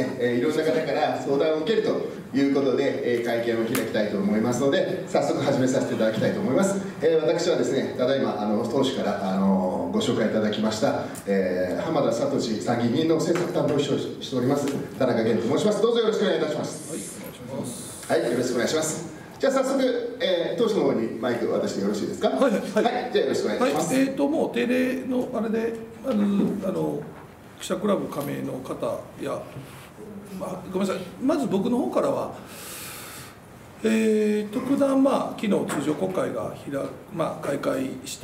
ね、いろんな方から相談を受けるということで、会見を開きたいと思いますので、早速始めさせていただきたいと思います。私はですね、ただいま当主からご紹介いただきました、浜田聡参議院議員の政策担当秘書をしております田中健と申します。どうぞよろしくお願いいたします。 はい、お願いします。 はい、よろしくお願いします。じゃあ早速、党首の方にマイク渡してよろしいですか。 はい、はい、 じゃあよろしくお願いいたします。 もう定例のあれで、記者クラブ加盟の方や、ごめんなさい、まず僕の方からは、特段、昨日通常国会が開会して、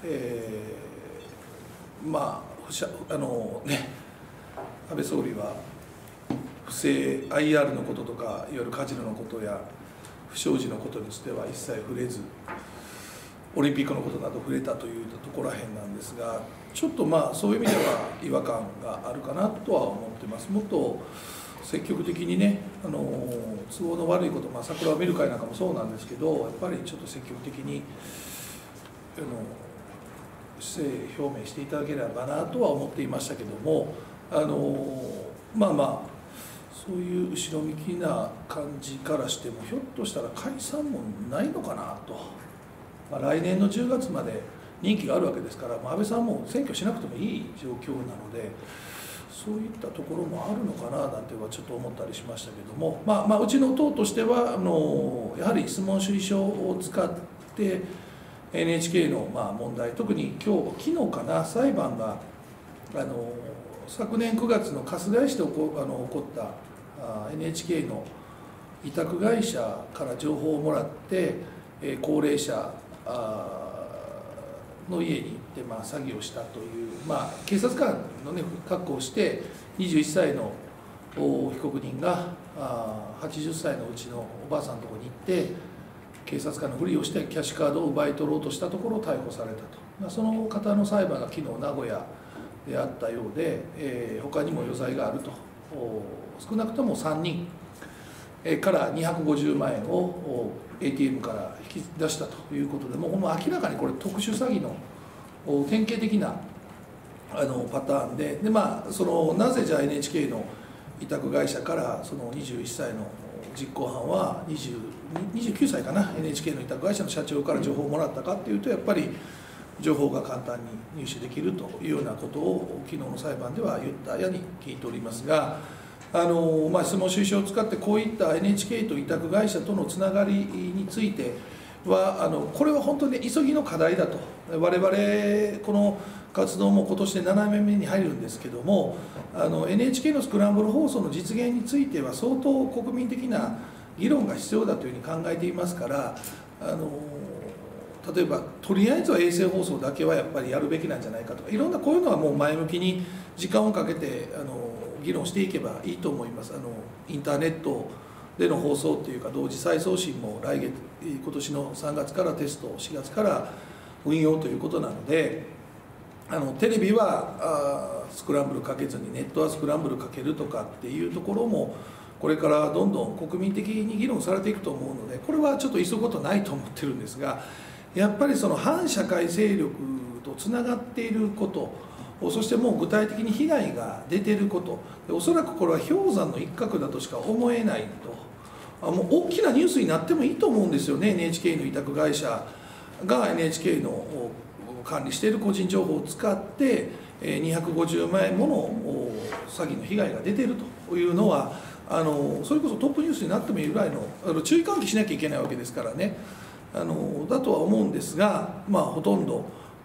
安倍総理は不正 IR のこととか、いわゆるカジノのことや不祥事のことについては一切触れず、オリンピックのことなど触れたというところらへんなんですが、ちょっとそういう意味では違和感があるかなとは思ってます。もっと積極的にね、都合の悪いこと、桜を見る会なんかもそうなんですけど、やっぱりちょっと積極的に姿勢表明していただければなとは思っていましたけども、そういう後ろ向きな感じからしても、ひょっとしたら解散もないのかなと、来年の10月まで任期があるわけですから、安倍さんも選挙しなくてもいい状況なので、そういったところもあるのかななんてはちょっと思ったりしましたけども、うちの党としてはやはり質問主意書を使って NHK の問題、特に昨日かな、裁判が昨年9月の春日井市で起こったNHK の委託会社から情報をもらって高齢者の家に行って詐欺をしたという、警察官の、確保して21歳の被告人が80歳のうちのおばあさんのところに行って警察官のふりをしてキャッシュカードを奪い取ろうとしたところ逮捕されたと、その方の裁判が昨日名古屋であったようで、他にも余罪があると、少なくとも3人から250万円を ATM から引き出したということで、もう明らかにこれ特殊詐欺の典型的なパターンで、なぜじゃあ NHK の委託会社からその21歳の実行犯は29歳かな、 NHK の委託会社の社長から情報をもらったかっていうと、やっぱり情報が簡単に入手できるというようなことを昨日の裁判では言ったやに聞いておりますが、質問主意書を使ってこういった NHK と委託会社とのつながりについてはこれは本当に急ぎの課題だと、我々この活動も今年で7年目に入るんですけども、NHK のスクランブル放送の実現については相当国民的な議論が必要だというふうに考えていますから、例えばとりあえずは衛星放送だけはやっぱりやるべきなんじゃないかとか、いろんなこういうのはもう前向きに時間をかけて議論していけばいいと思います。インターネットでの放送というか同時再送信も今年の3月からテスト、4月から運用ということなので、テレビはスクランブルかけずにネットはスクランブルかけるとかっていうところもこれからどんどん国民的に議論されていくと思うので、これはちょっと急ぐことないと思ってるんですが、やっぱりその反社会勢力とつながっていること、そしてもう具体的に被害が出ていること、おそらくこれは氷山の一角だとしか思えないと、もう大きなニュースになってもいいと思うんですよね。 NHK の委託会社が NHK の管理している個人情報を使って250万円もの詐欺の被害が出ているというのはそれこそトップニュースになってもいいぐらいの注意喚起しなきゃいけないわけですからね、だとは思うんですが、ほとんど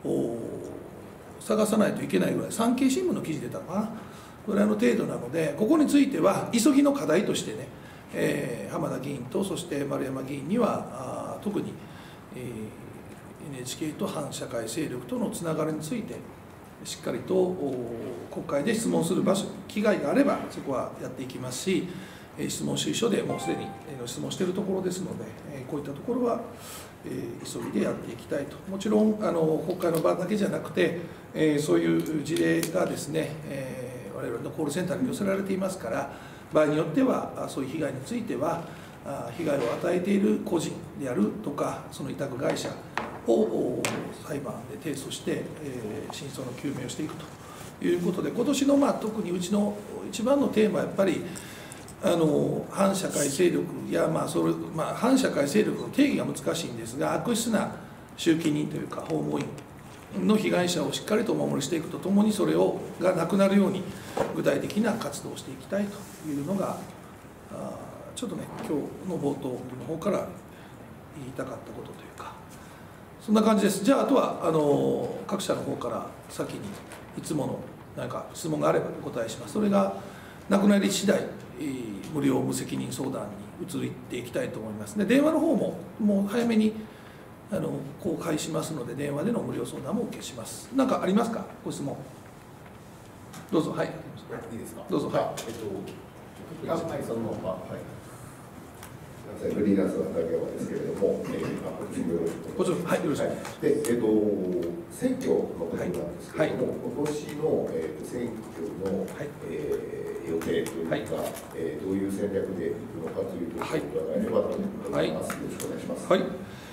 探さないといけないぐらい、産経新聞の記事出たのかなぐらいの程度なので、ここについては急ぎの課題としてね、浜田議員とそして丸山議員には特に、NHK と反社会勢力とのつながりについてしっかりと国会で質問する場所、機会があればそこはやっていきますし、質問主意書でもうすでに質問しているところですので、こういったところは急ぎでやっていきたいと。もちろん国会の場だけじゃなくて、そういう事例がですね、我々のコールセンターに寄せられていますから、場合によってはそういう被害については被害を与えている個人であるとか、その委託会社を裁判で提訴して真相の究明をしていくということで、今年の特にうちの一番のテーマはやっぱり反社会勢力や、反社会勢力の定義が難しいんですが、悪質な集金人というか訪問員の被害者をしっかりとお守りしていくとともに、それがなくなるように具体的な活動をしていきたいというのが、ちょっとね今日の冒頭の方から言いたかったことというか、そんな感じです。じゃああとは各社の方から先にいつもの何か質問があればお答えします。それがなくなり次第無料無責任相談に移っていきたいと思います。で電話の方ももう早めに公開しますので、電話での無料相談もお受けします。何かありますか、ご質問。どうぞ。はい。 いいですか。 どうぞ。はい。 そのまま。はい。 フリーランスの竹山ですけれども、 こちら、はい、よろしく。 で、選挙のことなんですけれども、今年の、選挙の、予定というか、どういう戦略でいくのかということを伺えればと思います。よろしくお願いします。 はい。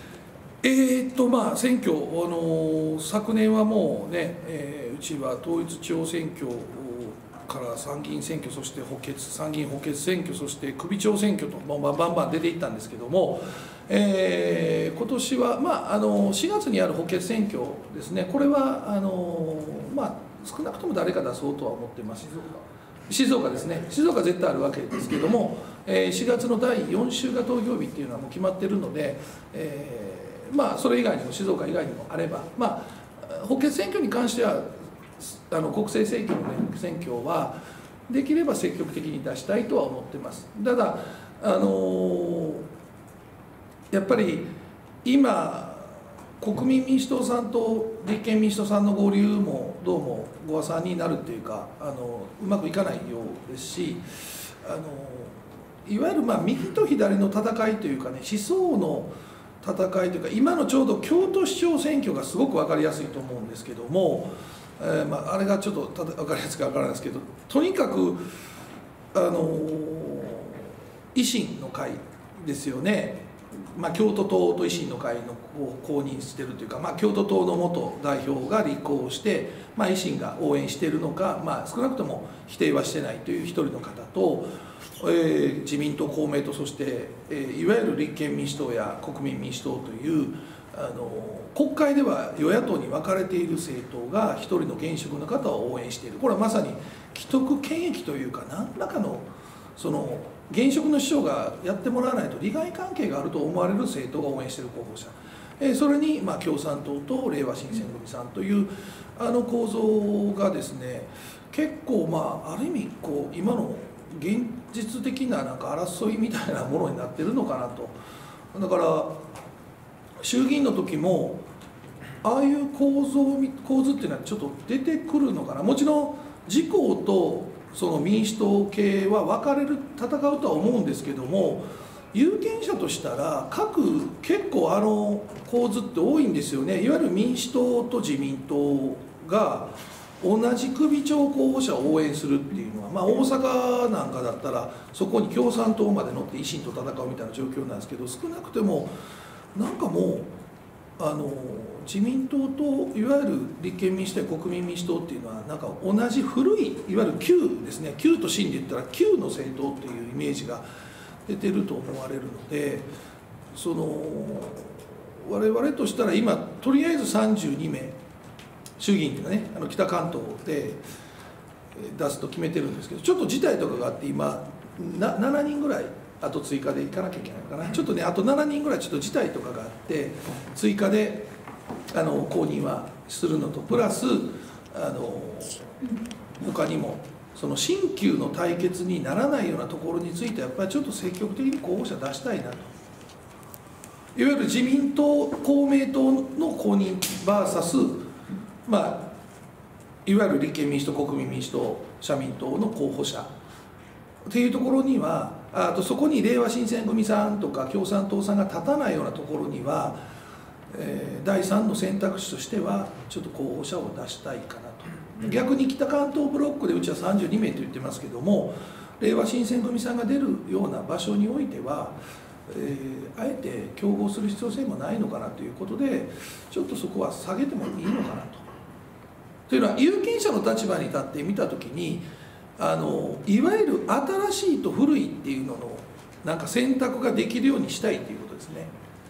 選挙、昨年はもうね、うちは統一地方選挙から参議院選挙、そして参議院補欠選挙、そして首長選挙と、バンバン出ていったんですけども、今年は、4月にある補欠選挙ですね、これは少なくとも誰か出そうとは思ってます。静岡ですね、静岡絶対あるわけですけども、4月の第4週が投票日っていうのはもう決まってるので、それ以外にも静岡以外にもあれば、補欠選挙に関しては国政選挙の、選挙はできれば積極的に出したいとは思ってます。ただやっぱり今国民民主党さんと立憲民主党さんの合流もどうもご破算になるっていうかうまくいかないようですし、いわゆる右と左の戦いというかね、思想の戦いというか、今のちょうど京都市長選挙がすごく分かりやすいと思うんですけども、あれがちょっと分かりやすく分からないですけど、とにかく維新の会ですよね、京都党と維新の会の公認してるというか、京都党の元代表が立候補して、維新が応援しているのか、少なくとも否定はしてないという一人の方と、自民党、公明党、そして、いわゆる立憲民主党や国民民主党という国会では与野党に分かれている政党が一人の現職の方を応援している。これはまさに既得権益というか、何らかのその現職の首相がやってもらわないと利害関係があると思われる政党が応援している候補者、それに共産党とれいわ新選組さんという構造がですね、結構ある意味今の現実的な争いみたいなものになってるのかなと。だから衆議院の時もああいう構図っていうのはちょっと出てくるのかな。もちろん自公とその民主党系は戦うとは思うんですけども、有権者としたら結構構図って多いんですよね。いわゆる民主党と自民党が同じ首長候補者を応援するっていうのは、大阪なんかだったらそこに共産党まで乗って維新と戦うみたいな状況なんですけど、少なくてももう自民党といわゆる立憲民主党や国民民主党っていうのは同じ古いいわゆる旧ですね、旧と新で言ったら旧の政党っていうイメージが出てると思われるので、我々としたら今とりあえず32名衆議院というかね、北関東で出すと決めてるんですけど、ちょっと事態とかがあって今7人ぐらいあと追加で行かなきゃいけないのかな、ちょっとねあと7人ぐらいちょっと事態とかがあって追加で公認はするのと、プラス他にもその新旧の対決にならないようなところについてやっぱりちょっと積極的に候補者出したいなと。いわゆる自民党公明党の公認 VSいわゆる立憲民主党、国民民主党、社民党の候補者っていうところには、あとそこにれいわ新選組さんとか共産党さんが立たないようなところには、第3の選択肢としてはちょっと候補者を出したいかなと。逆に北関東ブロックでうちは32名と言ってますけども、れいわ新選組さんが出るような場所においては、あえて競合する必要性もないのかなということで、ちょっとそこは下げてもいいのかなとというのは有権者の立場に立って見た時にいわゆる新しいと古いっていうののなんか選択ができるようにしたいということですね。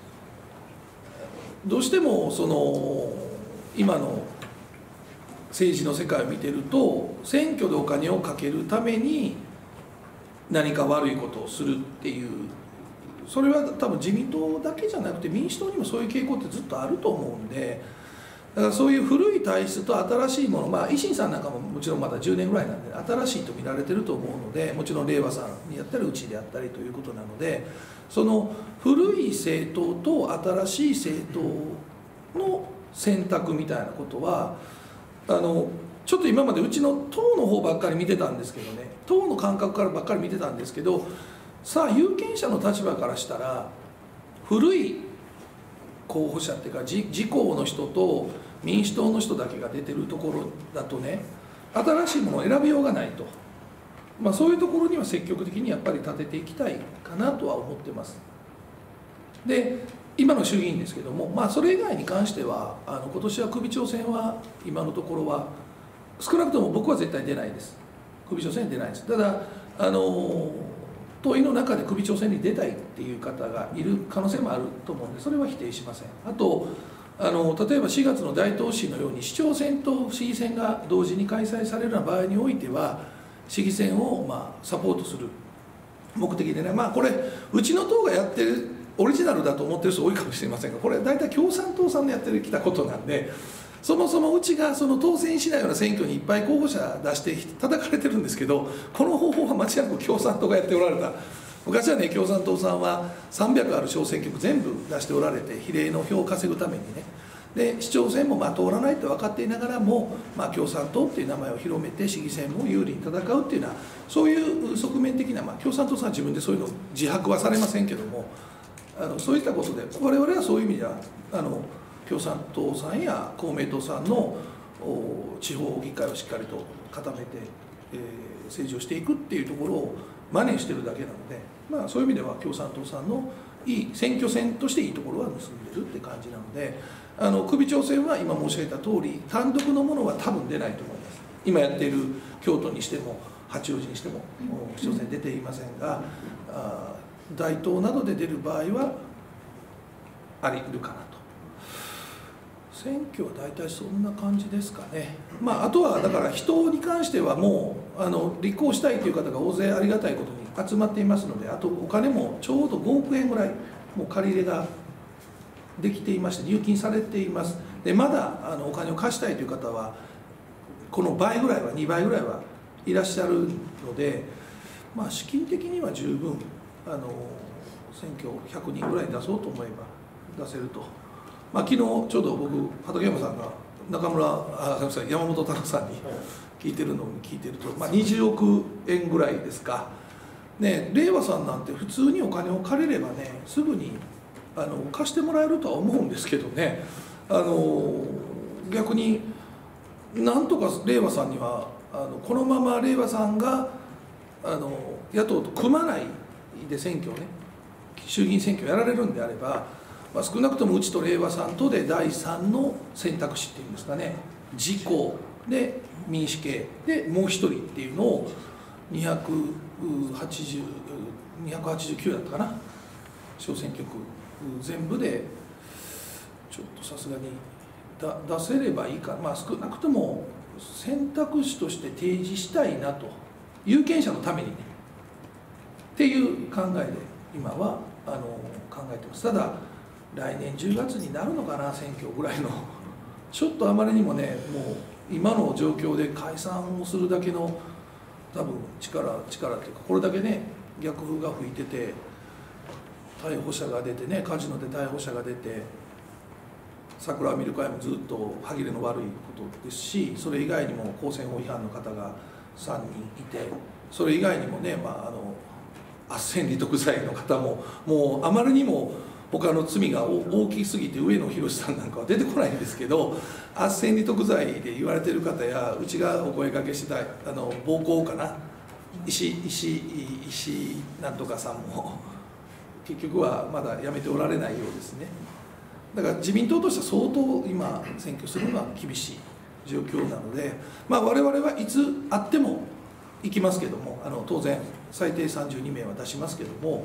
どうしても今の政治の世界を見てると選挙でお金をかけるために何か悪いことをするっていう、それは多分自民党だけじゃなくて民主党にもそういう傾向ってずっとあると思うんで、だからそういう古い体質と新しいもの、維新さんなんかももちろんまだ10年ぐらいなんで新しいと見られてると思うので、もちろん令和さんにやったりうちであったりということなので、その古い政党と新しい政党の選択みたいなことはちょっと今までうちの党の方ばっかり見てたんですけどね、党の感覚からばっかり見てたんですけど、さあ有権者の立場からしたら古い候補者っていうか自公の人と民主党の人だけが出てるところだとね、新しいものを選びようがないと、そういうところには積極的にやっぱり立てていきたいかなとは思ってます。で今の衆議院ですけども、それ以外に関しては今年は首長選は今のところは少なくとも僕は絶対出ないです。首長選に出ないです。ただ党員の中で首長選に出たいっていう方がいる可能性もあると思うんで、それは否定しません。あと例えば4月の大東市のように市長選と市議選が同時に開催されるような場合においては市議選をサポートする目的でね、これうちの党がやってるオリジナルだと思ってる人多いかもしれませんが、これ大体共産党さんのやってきたことなんで、そもそもうちが当選しないような選挙にいっぱい候補者出して叩かれてるんですけど、この方法は間違いなく共産党がやっておられた。昔はね、共産党さんは300ある小選挙区全部出しておられて、比例の票を稼ぐためにね、で市長選も通らないと分かっていながらも、共産党っていう名前を広めて市議選も有利に戦うっていうのは、そういう側面的な、共産党さんは自分でそういうの自白はされませんけども、そういったことで我々はそういう意味では共産党さんや公明党さんの地方議会をしっかりと固めて、政治をしていくっていうところを真似してるだけなので、そういう意味では共産党さんのいい選挙戦としていいところは結んでるって感じなので、首長選は今申し上げた通り単独のものは多分出ないと思います。今やっている京都にしても八王子にしても市長選出ていませんが、大東などで出る場合はあり得るかなと。選挙は大体そんな感じですかね。あとはだから人に関してはもう立候補したいという方が大勢ありがたいことに集まっていますので、あとお金もちょうど5億円ぐらいもう借り入れができていまして入金されています。でまだお金を貸したいという方はこの倍ぐらいは2倍ぐらいはいらっしゃるので、資金的には十分選挙100人ぐらい出そうと思えば出せると。昨日ちょうど僕畠山さんが山本太郎さんに聞いてるのを聞いてると、20億円ぐらいですかね。令和さんなんて普通にお金を借りればねすぐに貸してもらえるとは思うんですけどね、逆になんとか令和さんにはこのまま令和さんが野党と組まないで選挙をね衆議院選挙やられるんであれば、少なくともうちと令和さんとで第3の選択肢っていうんですかね、自公で民主系でもう一人っていうのを289だったかな小選挙区全部でちょっとさすがに出せればいいか、少なくとも選択肢として提示したいなと、有権者のためにねっていう考えで今は考えてます。ただ来年10月になるのかな選挙ぐらいのちょっとあまりにもねもう今の状況で解散をするだけの多分力っていうかこれだけね逆風が吹いてて逮捕者が出てねカジノで逮捕者が出て桜を見る会もずっと歯切れの悪いことですし、それ以外にも公選法違反の方が3人いて、それ以外にもね斡旋利得罪の方ももうあまりにも他の罪が大きすぎて上野博さんなんかは出てこないんですけど、斡旋利得罪で言われてる方やうちがお声かけしてた暴行かな石なんとかさんも結局はまだ辞めておられないようですね。だから自民党としては相当今選挙するのは厳しい。 状況なので、我々はいつあっても行きますけども、当然最低32名は出しますけども、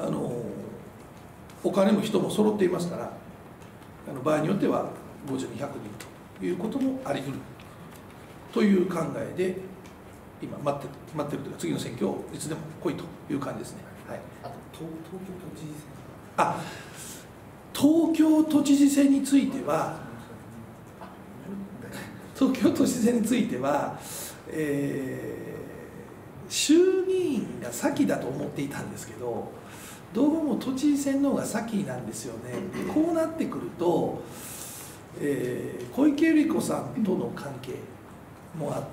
お金も人も揃っていますから、場合によっては50人100人ということもあり得るという考えで今待ってるというか、次の選挙をいつでも来いという感じですね。はい、 あと東京都知事選については、衆議院が先だと思っていたんですけど、どうも都知事選の方が先なんですよね。こうなってくると、小池百合子さんとの関係もあって、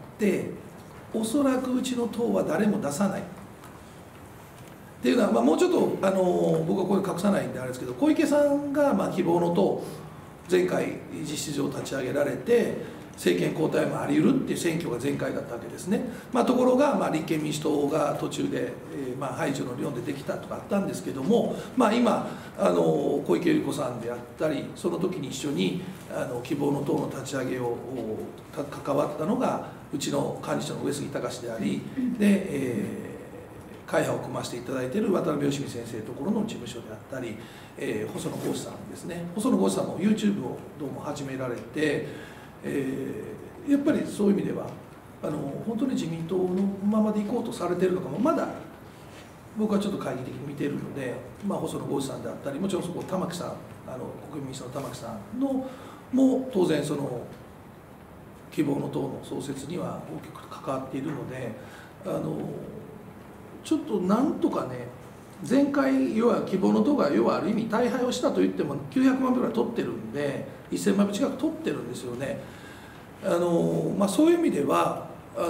おそらくうちの党は誰も出さないっていうのは、もうちょっと僕はこれ隠さないんであれですけど、小池さんが希望の党、前回実質上立ち上げられて、政権交代もあり得るっていう選挙が前回だったわけですね。ところが、立憲民主党が途中で、排除の理論でできたとかあったんですけども、今小池百合子さんであったり、その時に一緒に希望の党の立ち上げを関わったのがうちの幹事長の上杉隆であり、で、会派を組ませていただいている渡辺芳美先生のところの事務所であったり、細野豪志さんですね。細野豪志さんも YouTube をどうも始められて、やっぱりそういう意味では本当に自民党のままでいこうとされているのかもまだ僕はちょっと懐疑的に見ているので、細野豪志さんであったり、もちろんそこ玉木さん、国民民主党の玉木さんのも当然その希望の党の創設には大きく関わっているので、ちょっとなんとかね、前回要は希望の党が要はある意味大敗をしたと言っても900万票ぐらい取ってるんで、1000万票近く取ってるんですよね。そういう意味では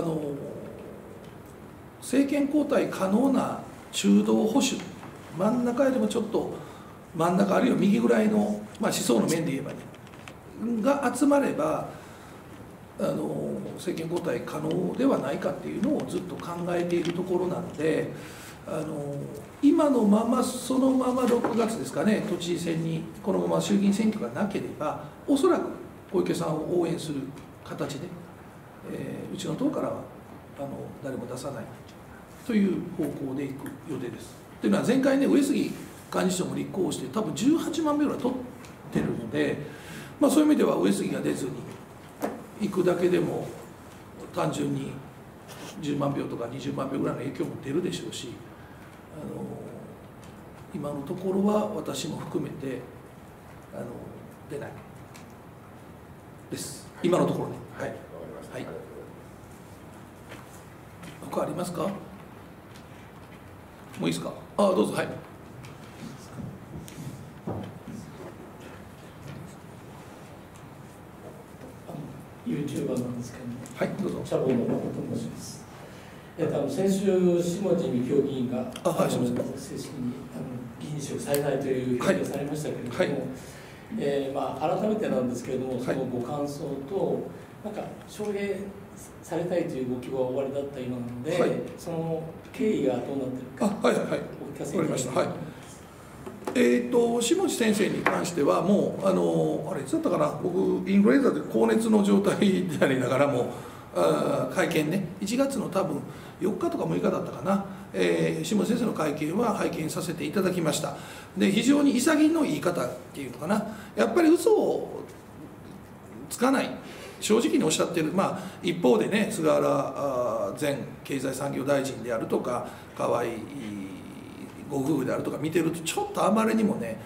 政権交代可能な中道保守、真ん中よりもちょっと真ん中あるいは右ぐらいの、思想の面で言えばねが集まれば政権交代可能ではないかっていうのをずっと考えているところなので、今のままそのまま6月ですかね、都知事選にこのまま衆議院選挙がなければ、おそらく小池さんを応援する形で、うちの党からは誰も出さないという方向でいく予定です。というのは前回ね、上杉幹事長も立候補して多分18万票ぐらい取ってるので、そういう意味では上杉が出ずに行くだけでも単純に10万票とか20万票ぐらいの影響も出るでしょうし、今のところは私も含めて出ないです。今のところね。はい。はい。他ありますか？もういいですか？どうぞ。はい。 YouTuber なんですけども、 はい、どうぞ。 茶坊の誠と申します。先週、下地幹夫議員が正式に議員辞職されないという表明をされましたけれども、改めてなんですけれども、そのご感想と、招聘されたいというご希望がおありだった今なので、その経緯がどうなっているか、お聞かせいただきます。 下地先生に関してはもうあれいつだったかな、僕インフルエンザで高熱の状態でありながらも会見ね、1月の多分4日とか6日だったかな、下地先生の会見は拝見させていただきました。で非常に潔の言い方っていうのかな、やっぱり嘘をつかない、正直におっしゃってる。一方でね、菅原前経済産業大臣であるとか河井ご夫婦であるとか見てると、ちょっとあまりにもね、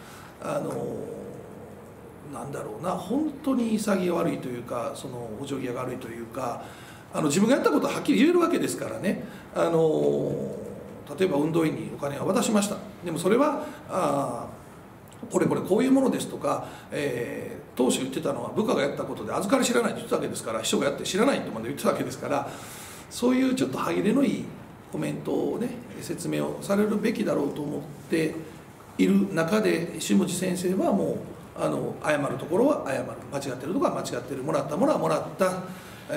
なんだろうな、本当に潔が悪いというか、そのお上気が悪いというか、自分がやったことははっきり言えるわけですからね。例えば運動員にお金を渡しました、でもそれはこれこういうものですとか、当初言ってたのは部下がやったことで預かり知らないと言ってたわけですから、秘書がやって知らないとまで言ってたわけですから、そういうちょっと歯切れのいいコメントをね、説明をされるべきだろうと思っている中で、下地先生はもう謝るところは謝る、間違ってるところは間違ってる、もらったものはもらった、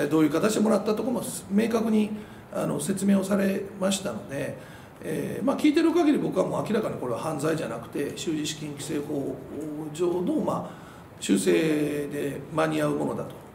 どういう形でもらったところも明確に説明をされましたので、聞いてる限り僕はもう明らかにこれは犯罪じゃなくて、収支資金規正法上の修正で間に合うものだと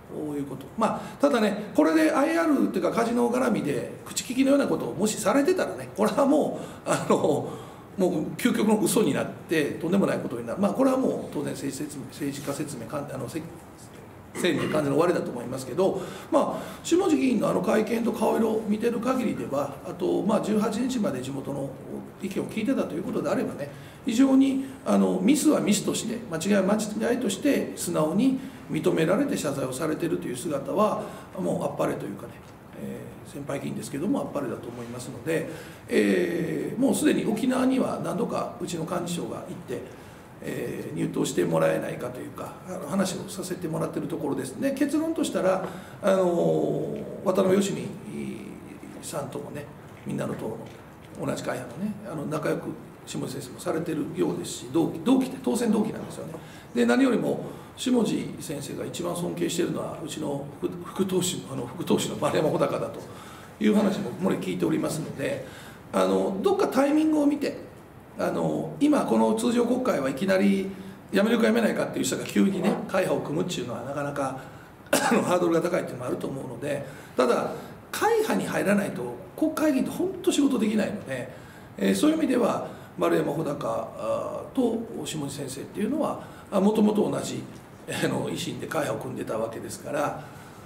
いうこと、ただね、これで IR というかカジノ絡みで口利きのようなことをもしされてたらね、これはもうもう究極の嘘になってとんでもないことになる、これはもう当然政治家説明声明完全の終わりだと思いますけど、下地議員の会見と顔色を見てる限りでは、あと18日まで地元の意見を聞いてたということであればね、非常にミスはミスとして、間違いは間違いとして素直に認められて謝罪をされているという姿は、もうあっぱれというかね、先輩議員ですけどもあっぱれだと思いますので、もうすでに沖縄には何度かうちの幹事長が行って、入党してもらえないかというか話をさせてもらっているところですね。結論としたら渡辺芳美さんともね、みんなの党の同じ会派のね仲良く下地先生もされてるようですし、同期で当選同期なんですよね。で何よりも下地先生が一番尊敬しているのはうちの副党首の丸山穂高だという話も漏れ聞いておりますので、どっかタイミングを見て今この通常国会はいきなり辞めるか辞めないかっていう人が急にね会派を組むっていうのはなかなかハードルが高いっていうのもあると思うので、ただ会派に入らないと国会議員って本当仕事できないので、そういう意味では丸山穂高と下地先生っていうのはもともと同じ維新で会派を組んでたわけですから、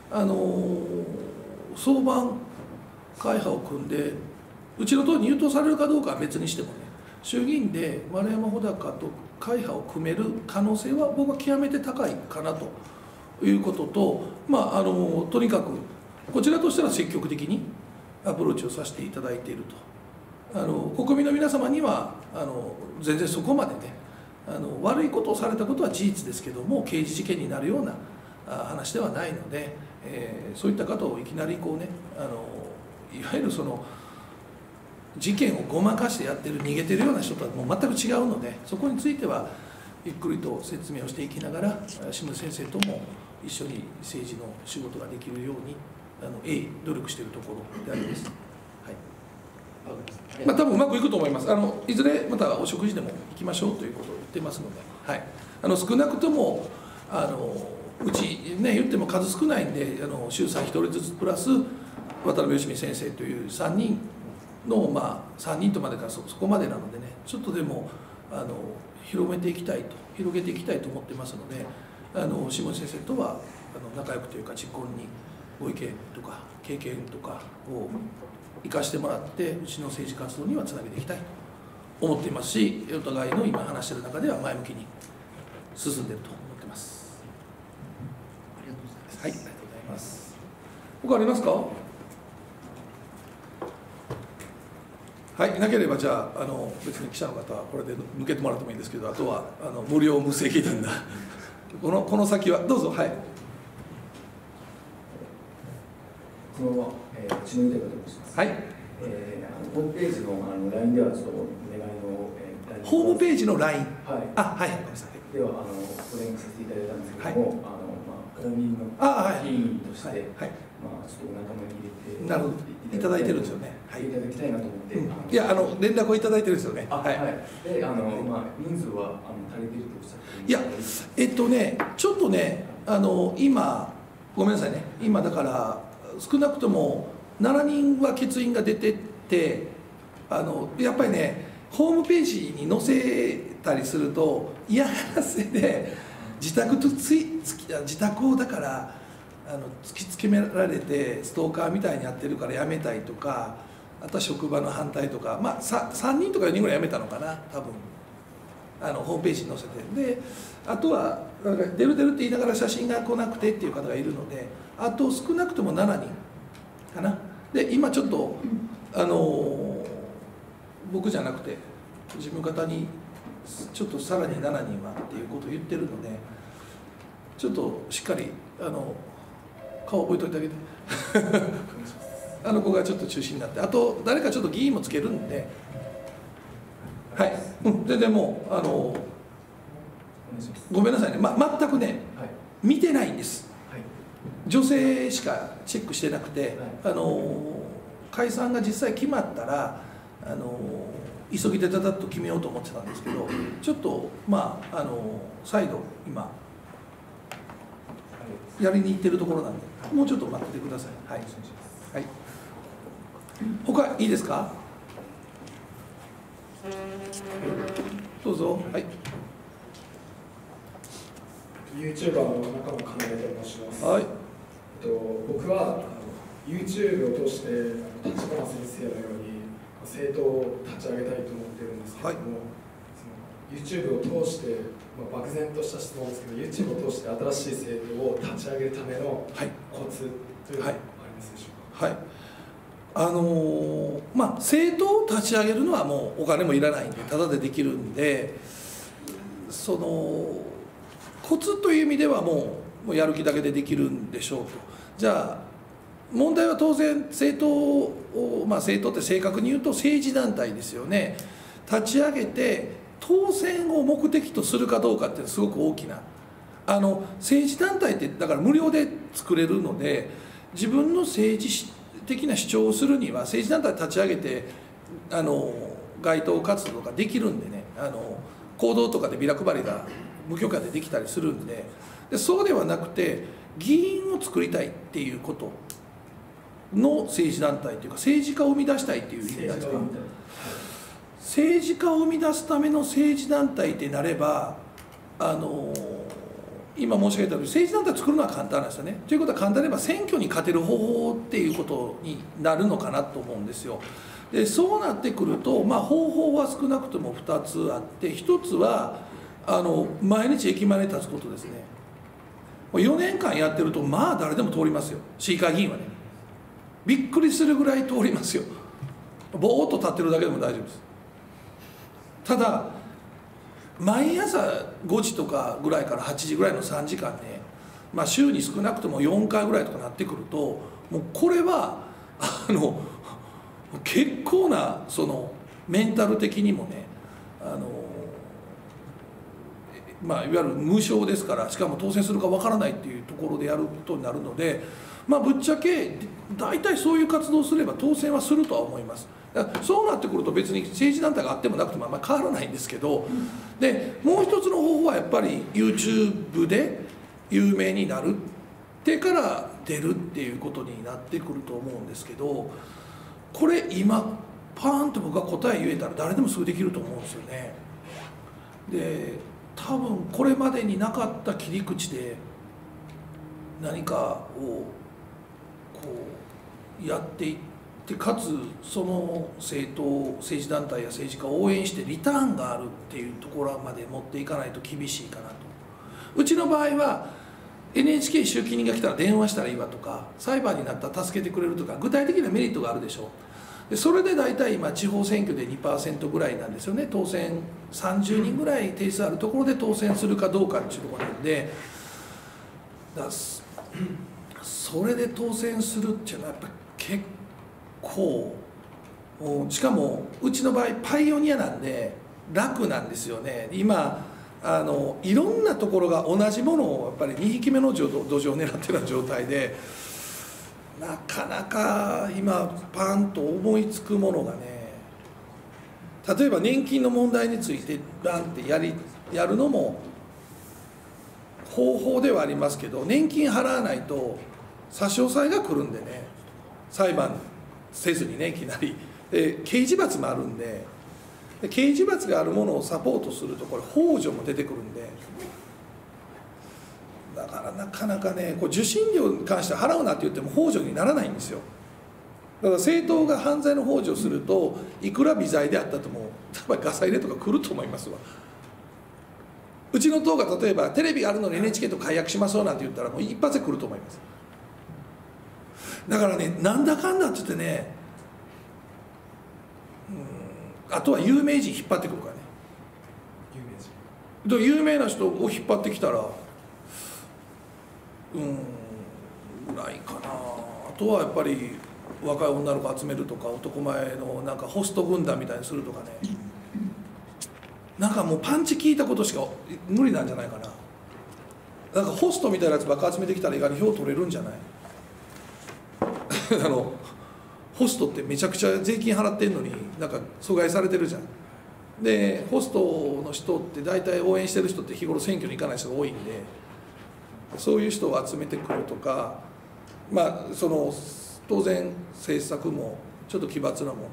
早晩会派を組んでうちの党に入党されるかどうかは別にしてもね、衆議院で丸山穂高と会派を組める可能性は僕は極めて高いかなということと、とにかくこちらとしては積極的にアプローチをさせていただいていると。国民の皆様には全然そこまでね悪いことをされたことは事実ですけども、刑事事件になるような話ではないので、そういった方をいきなりこうねいわゆるその事件をごまかしてやってる逃げてるような人とはもう全く違うので、そこについてはゆっくりと説明をしていきながら下地先生とも一緒に政治の仕事ができるように努力しているところであります。多分うまくいくと思います。いずれまたお食事でも行きましょうということを言ってますので、少なくともうちね言っても数少ないんで衆参1人ずつプラス渡辺芳美先生という3人の3人とまでかそこまでなのでね、ちょっとでも広げていきたいと思ってますので、下地先生とは仲良くというか実行にご意見とか経験とかを生かしてもらってうちの政治活動にはつなげていきたいと思っていますし、お互いの今話している中では前向きに進んでいると思っています。 ありがとうございます。 はい、ありがとうございます。他ありますか？はい、なければじゃあ別に記者の方はこれで抜けてもらってもいいんですけど、あとは無料無責任なこの先はどうぞ。はい。 このまま、血の井と申します。 はい。 ホームページのLINE ではちょっとお願いの、 ホームページの LINE。 はい。 はい、ごめんなさい。 ではお願いさせていただいたんですけども、公民の議員として、ちょっとお仲間に入れて、 なるほど、いただいてるんですよね。 はい。いただきたいなと思って。 いや連絡をいただいてるんですよね。 はい。で人数は足りてるとおっしゃっていやちょっとね今ごめんなさいね、今だから少なくとも7人は欠員が出てってやっぱりねホームページに載せたりすると嫌がらせで自宅をだから突きつけられてストーカーみたいにやってるからやめたいとか、あとは職場の反対とか、3人とか4人ぐらいやめたのかな多分ホームページに載せて、であとはなんか出るって言いながら写真が来なくてっていう方がいるので、あと少なくとも7人かな。で今ちょっと僕じゃなくて事務方にちょっとさらに7人はっていうことを言ってるので、ちょっとしっかり顔覚えておいてあげてあの子がちょっと中心になって、あと誰かちょっと議員もつけるんで、はい、全然もうごめんなさいね、全くね、見てないんです、女性しかチェックしてなくて、解散が実際決まったら急ぎでだだっと決めようと思ってたんですけど、ちょっと再度今やりに行ってるところなんで、もうちょっと待っててください。はい、はい、他いいですか？どうぞ。はい。 YouTuber の中野かなえと申します。 はい。 僕はYouTube を通して立花先生のように政党を立ち上げたいと思ってるんですけれども、YouTube を通して、漠然とした質問ですけど、YouTube を通して新しい政党を立ち上げるためのコツというのはありますでしょうか？ はい。政党を立ち上げるのはもうお金もいらないんで、ただでできるんで、そのコツという意味ではもうやる気だけでできるんでしょうと。じゃあ問題は当然政党を、政党って正確に言うと政治団体ですよね。立ち上げて当選を目的とするかどうかってすごく大きな、政治団体ってだから無料で作れるので、自分の政治的な主張をするには政治団体立ち上げて街頭活動ができるんでね、行動とかでビラ配りが無許可でできたりするんで、そうではなくて議員を作りたいっていうことの政治団体というか、政治家を生み出したいっていう意味ですか。政治家を生み出すための政治団体ってなれば、今申し上げたように政治団体を作るのは簡単なんですよね。ということは簡単に言えば選挙に勝てる方法っていうことになるのかなと思うんですよ。でそうなってくると、方法は少なくとも2つあって、1つは毎日駅前に立つことですね。4年間やってると誰でも通りますよ。市議会議員はね、びっくりするぐらい通りますよ。ぼーっと立ってるだけでも大丈夫です。ただ毎朝5時とかぐらいから8時ぐらいの3時間ね、週に少なくとも4回ぐらいとかなってくると、もうこれは結構なそのメンタル的にもね、いわゆる無償ですから、しかも当選するかわからないっていうところでやることになるので、ぶっちゃけ大体そういう活動をすれば当選はするとは思います。そうなってくると別に政治団体があってもなくても変わらないんですけど、でもう一つの方法はやっぱり YouTube で有名になるってから出るっていうことになってくると思うんですけど、これ今パーンと僕が答え言えたら誰でもすぐできると思うんですよね。で多分これまでになかった切り口で何かをやっていって、かつその政治団体や政治家を応援してリターンがあるっていうところまで持っていかないと厳しいかなと。うちの場合は NHK 集金人が来たら電話したらいいわとか、裁判になったら助けてくれるとか、具体的なメリットがあるでしょう。でそれで大体今地方選挙で 2% ぐらいなんですよね。当選30人ぐらい定数あるところで当選するかどうかっていうところなんで、それで当選するっていうのはやっぱり結構、しかもうちの場合パイオニアなんで楽なんですよね。今いろんなところが同じものをやっぱり2匹目の土壌を狙ってるような状態で、なかなか今パンと思いつくものがね、例えば年金の問題についてバンってやるのも方法ではありますけど、年金払わないと差し押さえが来るんでね、裁判せずにね、いきなり刑事罰もあるんで、刑事罰があるものをサポートするとこれ幇助も出てくるんで、だからなかなかね、受信料に関しては払うなって言っても幇助にならないんですよ。だから政党が犯罪の幇助をするといくら微罪であったともやっぱりガサ入れとか来ると思いますわ。うちの党が例えばテレビがあるのに NHK と解約しますよなんて言ったらもう一発で来ると思います。だからね、なんだかんだって言ってね、あとは有名人引っ張ってくるからね。有名な人を引っ張ってきたらぐらいかな。あとはやっぱり若い女の子集めるとか、男前のなんかホスト軍団みたいにするとかね、なんかもうパンチ効いたことしか無理なんじゃないかな。なんかホストみたいなやつばっか集めてきたら意外に票取れるんじゃないホストってめちゃくちゃ税金払ってんのになんか阻害されてるじゃん。でホストの人って大体応援してる人って日頃選挙に行かない人が多いんで、 そういう人を集めてくるとか、まあその当然政策もちょっと奇抜なも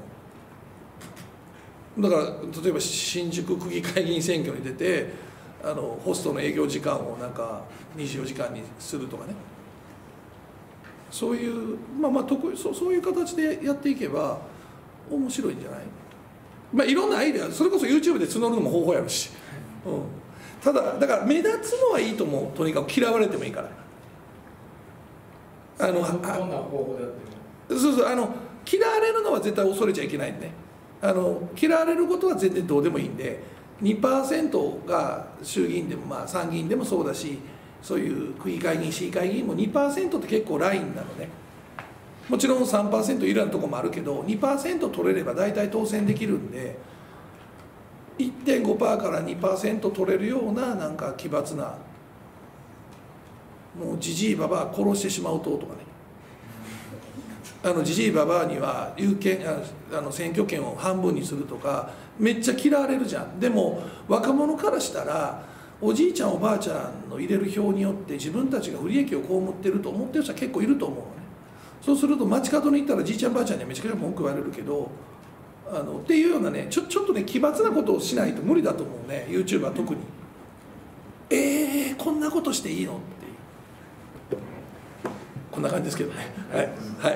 のだから、例えば新宿区議会議員選挙に出てホストの営業時間をなんか24時間にするとかね、そういうそういう形でやっていけば面白いんじゃない。まあいろんなアイデア、それこそ YouTube で募るのも方法やるし、ただだから目立つのはいいと思う。とにかく嫌われてもいいから。 どんな方法でやってもそうそう、嫌われるのは絶対恐れちゃいけないんでね。嫌われることは全然どうでもいいんで、2% が衆議院でもまあ参議院でもそうだし、そういう区議会議員市議会議員も 2% って結構ラインなのね。もちろん 3% いらんとこもあるけど 2% 取れれば大体当選できるんで、 1.5% から 2% 取れるようななんか奇抜な、もうジジイババア殺してしまうととかね、ジジイババアには有権選挙権を半分にするとかめっちゃ嫌われるじゃん。でも若者からしたらおじいちゃんおばあちゃんの入れる票によって自分たちが不利益を被ってると思ってる人は結構いると思うのね。そうすると街角に行ったらじいちゃんばあちゃんにはめちゃくちゃ文句言われるけどっていうようなね、ちょっとね奇抜なことをしないと無理だと思うね、 YouTuber は特に。こんなことしていいのっていう、こんな感じですけどね。はいはいはい、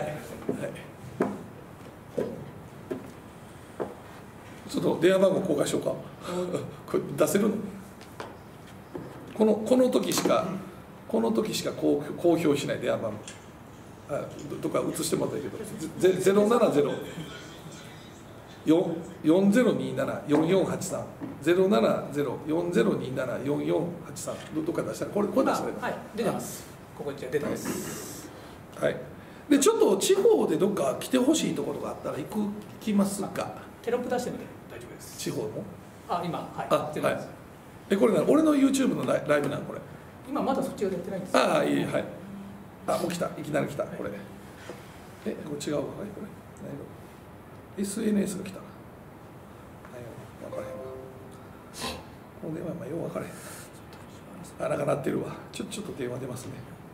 ちょっと電話番号公開しようか。これ出せるの？この時しか公表しない電話番号。とか移してもらったけど、070-4027-4483 070-4027-4483どっか出したらこれ出したら、 はい、出てます。ここ出てます。 はい。でちょっと地方でどっか来てほしいところがあったら行きますか。 テロップ出してみて大丈夫です。 地方も？ 今はい。 はい。これ俺の YouTube のライブなんこれ。 今まだそっちがやってないんです。 いいはい。もう来た、いきなり来た、これ。これ違うわ、これ。SNS が来た。分からへんわ。この電話はよう分からへん。なんか鳴ってるわ。ちょっと電話出ますね。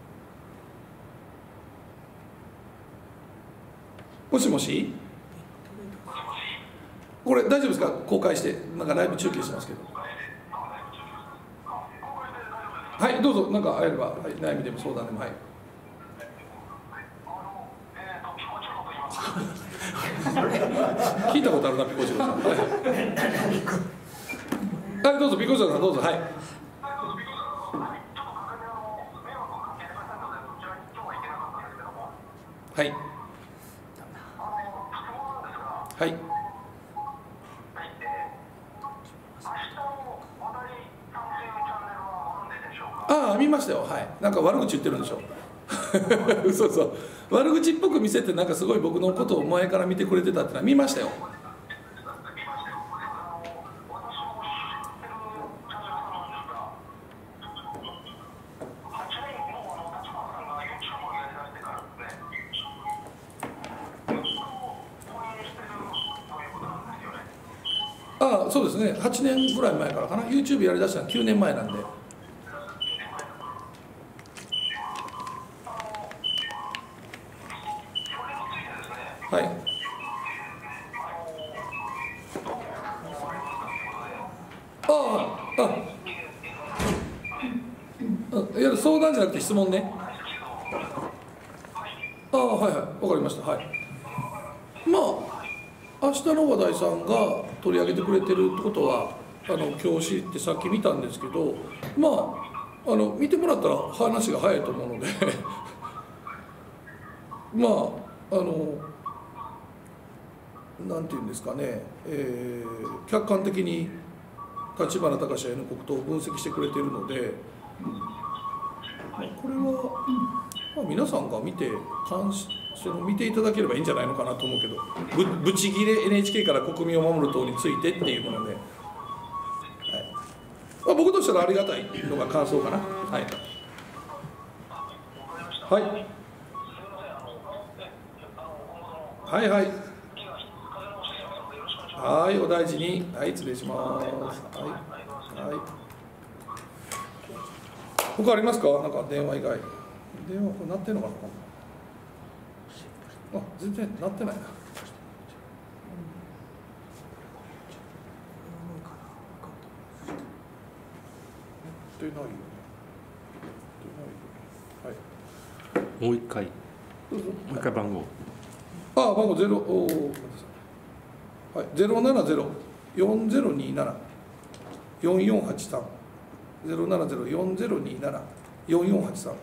もしもし。これ大丈夫ですか、公開して、なんかライブ中継してますけど。はい、どうぞ、なんかあれば、はい、悩みでも相談でも、はい。聞いたことあるな、ピコチロさん。はい、どうぞ、ピコチロさん、どうぞ、はい。はい。はい。見ましたよ。はい。なんか悪口言ってるんでしょ。そうそう。悪口っぽく見せて、なんかすごい僕のことを前から見てくれてたってのは見ましたよ。そうですね。8年ぐらい前からかな。YouTube やりだしたのは9年前なんで。はい。いや相談じゃなくて質問ね。はいはい、わかりました。はい。まあ明日の話題さんが取り上げてくれてるってことは教師ってさっき見たんですけど、まあ見てもらったら話が早いと思うのでまあなんていうんですかね、客観的に立花隆や N 国と分析してくれているので、これは、皆さんが見て見ていただければいいんじゃないのかなと思うけど、ぶち切れ NHK から国民を守る党についてっていうもので、僕としてはありがたいのが感想かな。はいはいはいはいはい、お大事に。はい、失礼します。はいはい。 他ありますか？なんか電話以外。電話これ鳴ってんのかな。あ、全然鳴ってないな。出ないよね。はい。 もう一回。もう一回番号。 あ、番号0、おお、はい、070-4027-4483 070-4027-4483。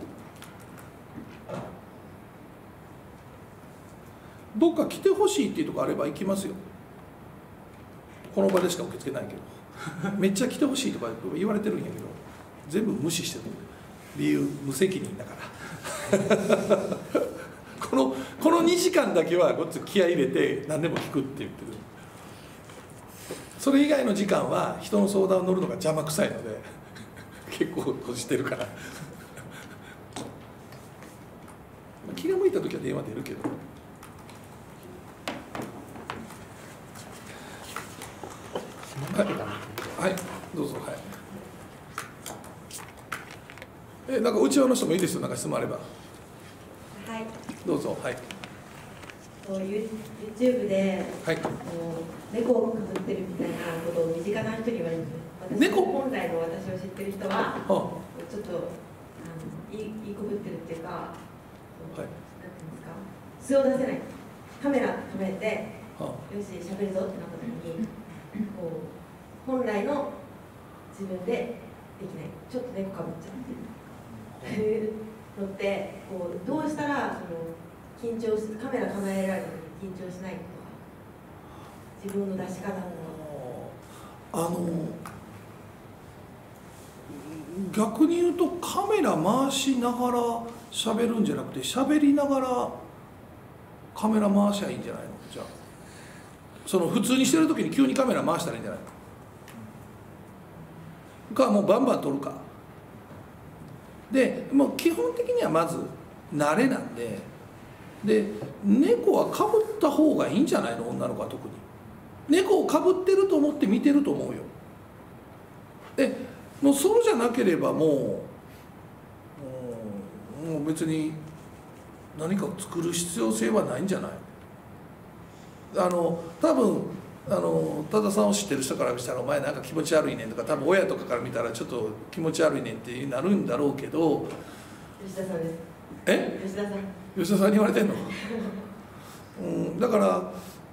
どっか来てほしいっていうところあれば行きますよ。この場でしか受け付けないけどめっちゃ来てほしいとか言われてるんやけど全部無視してる理由無責任だからこの2時間だけはこっち気合い入れて何でも聞くって言ってる。それ以外の時間は人の相談を乗るのが邪魔くさいので結構閉じてるから気が向いた時は電話出るけど。はい、はい、どうぞ。はい。なんか内輪の人もいいですよ。なんか質問あれば。 はい。 どうぞ。はい。 YouTube で、はい、猫をかぶってるみたいなことを身近な人に言われるんです。猫本来の私を知ってる人は、ちょっと言いくぶってるっていうか、はい、なんていうんですか、素を出せない。カメラ止めて、よし喋るぞってなった時に、こう本来の自分でできない。ちょっと猫かぶっちゃうっていうのってこうどうしたらその緊張しカメラ構えられた時に緊張しないとか自分の出し方とか。 逆に言うとカメラ回しながら喋るんじゃなくて喋りながらカメラ回しゃいいんじゃないの。じゃあその普通にしてる時に急にカメラ回したらいいんじゃないのか、もうバンバン撮るかで、もう基本的にはまず慣れなんで、猫はかぶった方がいいんじゃないの。女の子は特に猫をかぶってると思って見てると思うよ。でもうそうじゃなければもう別に何か作る必要性はないんじゃない。多分多田さんを知ってる人からしたら「お前なんか気持ち悪いねん」とか、多分親とかから見たらちょっと気持ち悪いねんってなるんだろうけど。 吉田さんです。吉田さん。 吉田さんに言われてんのだから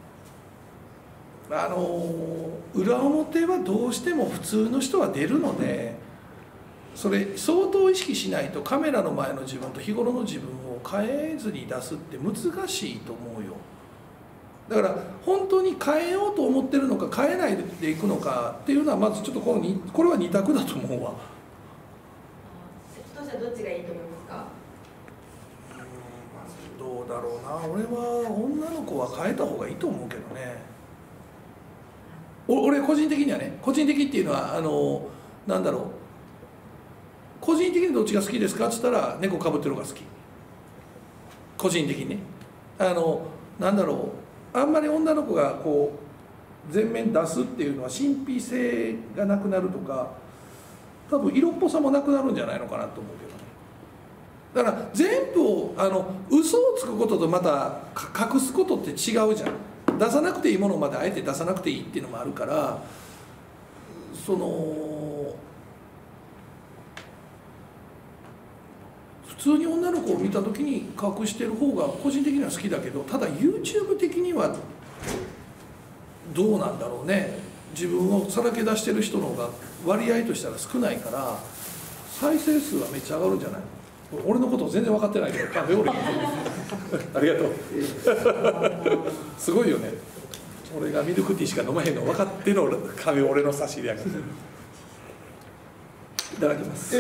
裏表はどうしても普通の人は出るので、それ相当意識しないとカメラの前の自分と日頃の自分を変えずに出すって難しいと思うよ。だから本当に変えようと思ってるのか変えないでいくのかっていうのはまずちょっとこれは2択だと思うわ。 どうしたらどっちがいいと思いますか。 どうだろうな。俺は女の子は変えた方がいいと思うけどね。俺個人的にはね、個人的っていうのはなんだろう、個人的にどっちが好きですかって言ったら猫かぶってる方が好き。個人的にね、なんだろう、あんまり女の子がこう全面出すっていうのは神秘性がなくなるとか、多分色っぽさもなくなるんじゃないのかなと思うけどね。だから全部を嘘をつくこととまた隠すことって違うじゃん。出さなくていいものまであえて出さなくていいっていうのもあるから、普通に女の子を見た時に隠してる方が個人的には好きだけど、ただ YouTube 的にはどうなんだろうね。自分をさらけ出してる人の方が割合としたら少ないから再生数はめっちゃ上がるんじゃない。俺のこと全然分かってないけど、ありがとうすごいよね。俺がミルクティーしか飲まへんの分かっての壁俺の差し入れやからいただきますい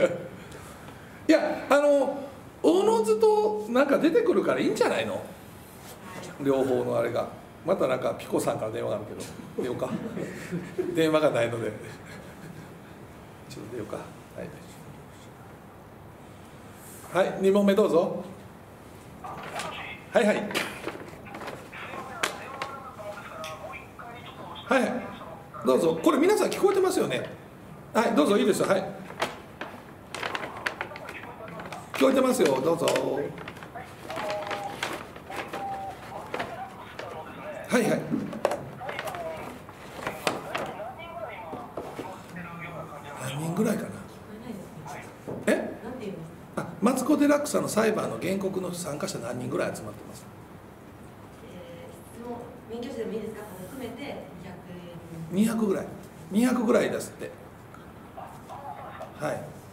やおのずとなんか出てくるからいいんじゃないの。両方のあれがまたなんかピコさんから電話があるけど出ようか電話がないのでちょっと出ようか。はい、はい、2問目どうぞ。はいはいはい、どうぞ。これ皆さん聞こえてますよね。はい、どうぞ。いいですよ。はい聞こえてますよ、どうぞ。はいはい。何人ぐらいかな。マツコ・デラックスさんの裁判の原告の参加者何人ぐらい集まってます？ 免許証でもいいですか？含めて 200ぐらい。200ぐらいですって。はい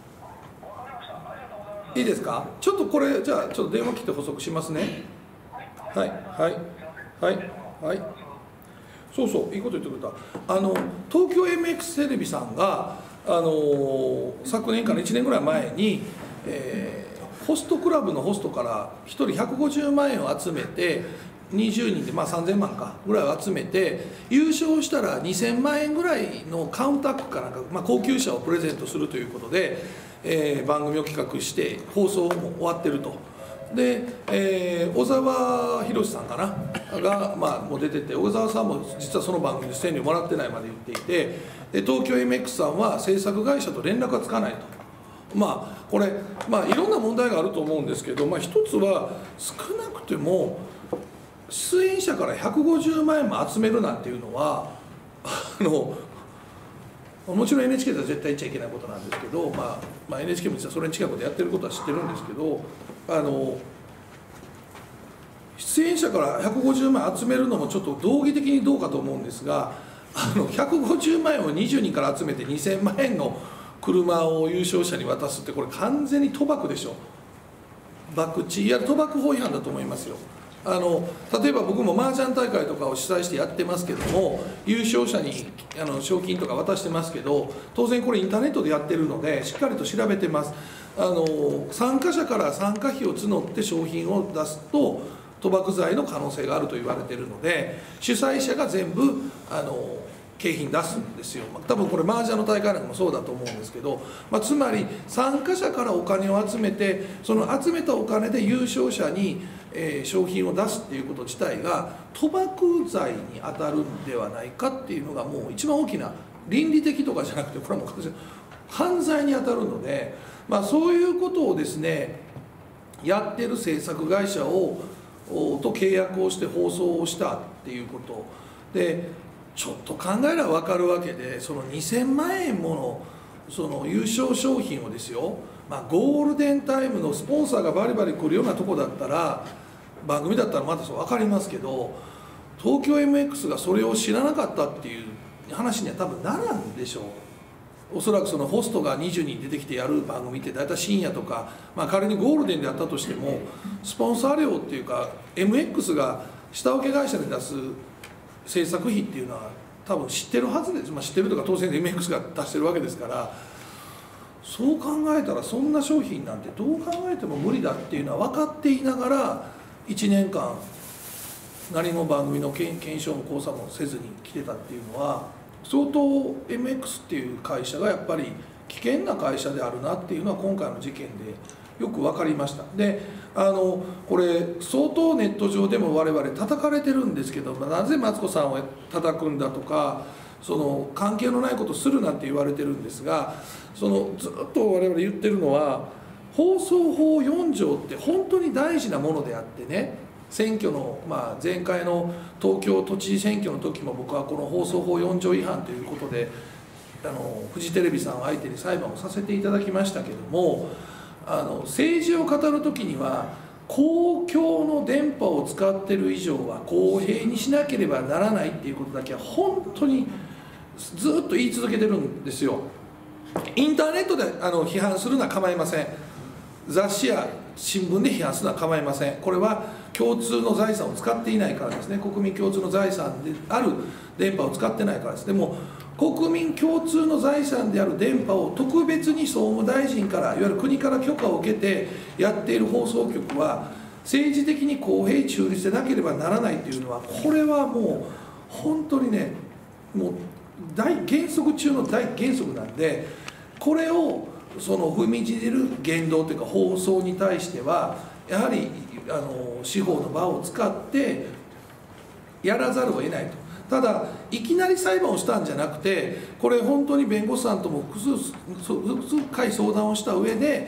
。いいですか？ちょっとこれじゃあちょっと電話切って補足しますね。はいはいはいはい。そうそう、いいこと言ってくれた。東京 MX テレビさんが昨年から1年ぐらい前に、ホストクラブのホストから1人150万円を集めて20人で、まあ、3000万かぐらいを集めて優勝したら2000万円ぐらいのカウンタックかなんか、まあ、高級車をプレゼントするということで、番組を企画して放送も終わってると。で、小沢宏さんかなが、まあ、もう出てて、小沢さんも実はその番組で出演料もらってないまで言っていて、で東京 MX さんは制作会社と連絡がつかないと。まあこれ、まあ、いろんな問題があると思うんですけど、まあ、一つは少なくても出演者から150万円も集めるなんていうのはもちろん NHK では絶対言っちゃいけないことなんですけど、まあ NHK も実はそれに近いことやってることは知ってるんですけど、出演者から150万円集めるのもちょっと道義的にどうかと思うんですが、150万円を20人から集めて2000万円の車を優勝者に渡すって、これ完全に賭博でしょ。博打、いや賭博法違反だと思いますよ。例えば僕も麻雀大会とかを主催してやってますけども、優勝者に賞金とか渡してますけど、当然これインターネットでやってるのでしっかりと調べてます。参加者から参加費を募って商品を出すと賭博罪の可能性があると言われているので、主催者が全部景品出すんですよ。多分これ麻雀の大会なんかもそうだと思うんですけど、つまり参加者からお金を集めて、その集めたお金で優勝者に、商品を出すっていうこと自体が賭博罪に当たるんではないかっていうのがもう一番大きな、倫理的とかじゃなくてこれはもう犯罪に当たるので、そういうことをですねやってる制作会社と契約をして放送をしたっていうことで、ちょっと考えれば分かるわけで、その2000万円ものその優勝商品をですよ、ゴールデンタイムのスポンサーがバリバリ来るようなとこだったら、番組だったらまだそう分かりますけど、東京 MX がそれを知らなかったっていう話には多分ならんでしょう。おそらくそのホストが20人出てきてやる番組って大体深夜とか、仮にゴールデンであったとしてもスポンサー料っていうか MX が下請け会社で出す制作費っていうのは多分知ってるはずです。知ってるとか当然 MX が出してるわけですから、そう考えたらそんな商品なんてどう考えても無理だっていうのは分かっていながら1年間何も番組の検証も考査もせずに来てたっていうのは、相当 MX っていう会社がやっぱり危険な会社であるなっていうのは今回の事件でよく分かりました。でこれ相当ネット上でも我々叩かれてるんですけど、なぜマツコさんを叩くんだとか、その関係のないことするなって言われてるんですが、ずっと我々言ってるのは、放送法4条って本当に大事なものであってね、選挙の、前回の東京都知事選挙の時も僕はこの放送法4条違反ということでフジテレビさんを相手に裁判をさせていただきましたけども、政治を語る時には公共の電波を使っている以上は公平にしなければならないっていうことだけは本当にずっと言い続けてるんですよ。インターネットで批判するのは構いません。雑誌や新聞で批判するのは構いません。これは共通の財産を使っていないからですね。国民共通の財産である電波を使ってないからです。でも国民共通の財産である電波を特別に総務大臣から、いわゆる国から許可を受けてやっている放送局は政治的に公平中立でなければならないというのは、これはもう本当にね、もう大原則中の大原則なんで、これを踏みにじる言動というか放送に対してはやはり司法の場を使ってやらざるを得ないと。ただいきなり裁判をしたんじゃなくて、これ本当に弁護士さんとも複数回相談をした上で、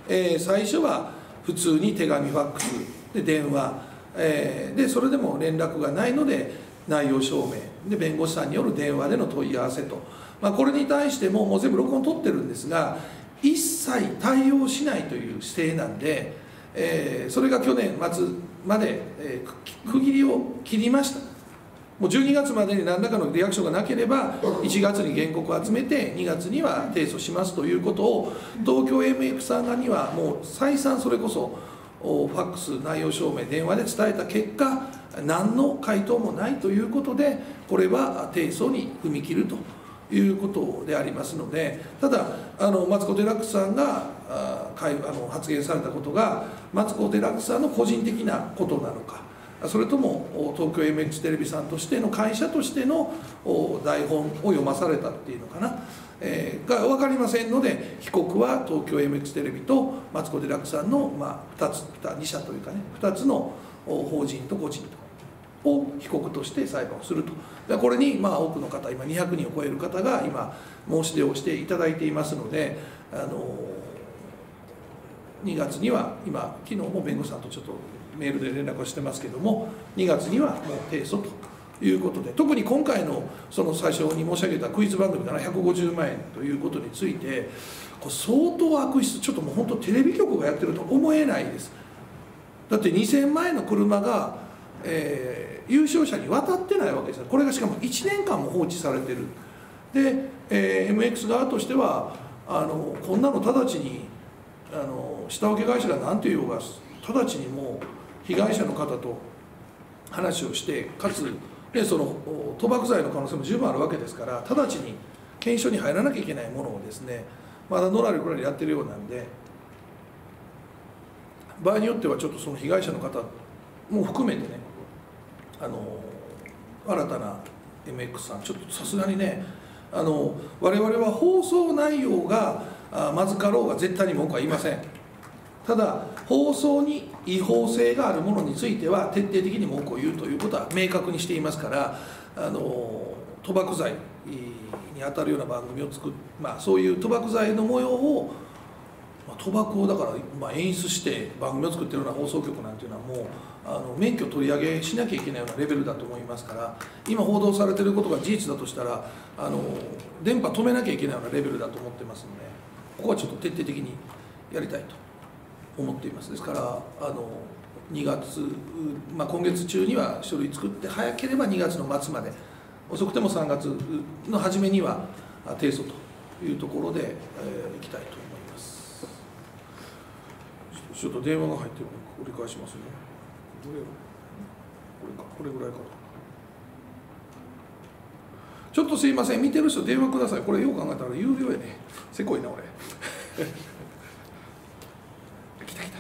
最初は普通に手紙ファックスで電話、でそれでも連絡がないので内容証明で弁護士さんによる電話での問い合わせと、これに対してもう全部録音取ってるんですが一切対応しないという姿勢なんで、それが去年末まで、区切りを切りました。もう12月までに何らかのリアクションがなければ1月に原告を集めて2月には提訴しますということを東京 MX さん側にはもう再三それこそファックス内容証明電話で伝えた結果何の回答もないということでこれは提訴に踏み切るということでありますので、ただマツコ・デラックスさんが発言されたことがマツコ・デラックスさんの個人的なことなのか、それとも東京 MX テレビさんとしての会社としての台本を読まされたっていうのかな、が分かりませんので被告は東京 MX テレビとマツコ・デラックスさんの、2社というかね2つの法人と個人とを被告として裁判をすると。これに多くの方今200人を超える方が今申し出をしていただいていますので、2月には今昨日も弁護士さんとちょっとメールで連絡をしてますけども2月にはもう提訴ということで、特に今回のその最初に申し上げたクイズ番組から150万円ということについてこれ相当悪質、ちょっともう本当テレビ局がやってると思えないです。だって2000万円の車が、優勝者に渡ってないわけですよ。これがしかも1年間も放置されてる。で、MX 側としてはこんなの直ちに下請け会社が何て言おうが直ちにもう被害者の方と話をしてかつでその賭博罪の可能性も十分あるわけですから直ちに検証に入らなきゃいけないものをですねまだのらりくらりやってるようなんで、場合によってはちょっとその被害者の方も含めてね新たな MX さんちょっとさすがにね我々は放送内容がまずかろうが絶対に文句は言いません。ただ放送に違法性があるものについては徹底的に文句を言うということは明確にしていますから賭博罪に当たるような番組を作る、そういう賭博罪の模様を賭博をだから演出して番組を作ってるような放送局なんていうのはもう免許取り上げしなきゃいけないようなレベルだと思いますから今報道されてることが事実だとしたら電波止めなきゃいけないようなレベルだと思ってますのでここはちょっと徹底的にやりたいと思っています。ですから2月、今月中には書類作って早ければ2月の末まで遅くても3月の初めには提訴というところで、いきたいと思います。ちょっと電話が入ってるので繰り返しますね。これぐらいかな。ちょっとすいません、見てる人電話ください。これよく考えたら有料やね。せこいな俺。来た。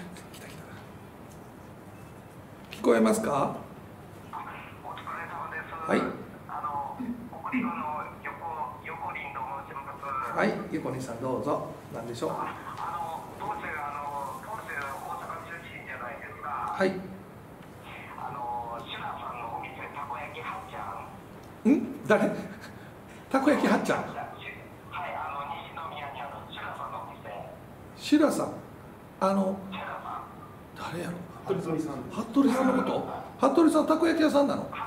聞こえますか？ お疲れ様です。 はい。 北陸の横林と申します。 はい、横林さんどうぞ。何でしょう。 当社大阪中心じゃないですか。 はい。 シュラさんのお店たこ焼きはっちゃん。 誰？たこ焼きはっちゃん。 はい、西宮にあるシュラさんのお店。 シュラさん。 シュラさん。 誰やろ？ 服部さん。 服部さんのこと？服部さんたこ焼き屋さんなの？ そうです。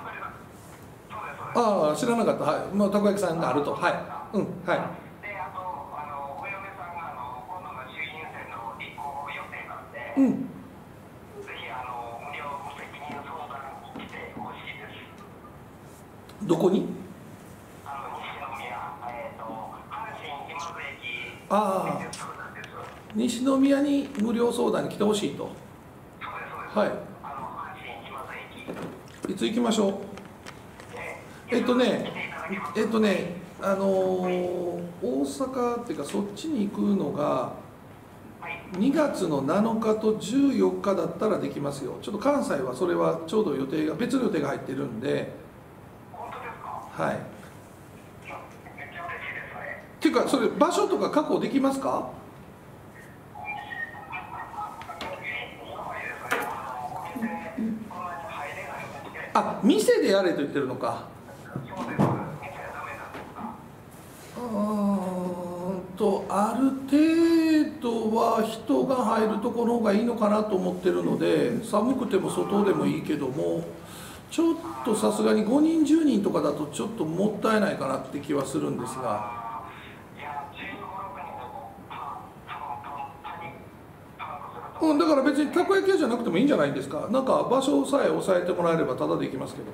ああ、知らなかった。はい。たこ焼きさんがあると。はい。はい。 で、あとお嫁さんが今度の衆院選の立候補予定なんで。ぜひ無料無責任相談に来てほしいです。 どこに？西宮に無料相談に来てほしいと。はい。いつ行きましょう。大阪っていうかそっちに行くのが2月の7日と14日だったらできますよ。ちょっと関西はそれはちょうど別の予定が入ってるんで。はい。っていうかそれ場所とか確保できますか？あ、店でやれと言ってるのある程度は人が入るところの方がいいのかなと思ってるので、寒くても外でもいいけども、ちょっとさすがに5人10人とかだとちょっともったいないかなって気はするんですが。だから別にたこ焼き屋じゃなくてもいいんじゃないですか。なんか場所さえ押さえてもらえればタダで行きますけど。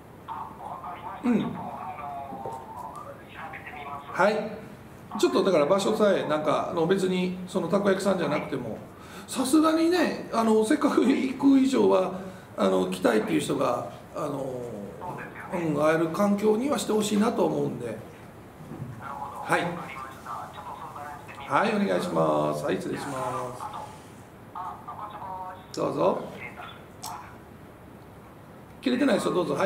はい。ちょっとだから場所さえなんか別にそのたこ焼きさんじゃなくても、さすがにねせっかく行く以上は来たいっていう人が会える環境にはしてほしいなと思うんで。はい。はい、お願いします。はい、失礼します。どうぞ。切れてない人どうぞ。はい。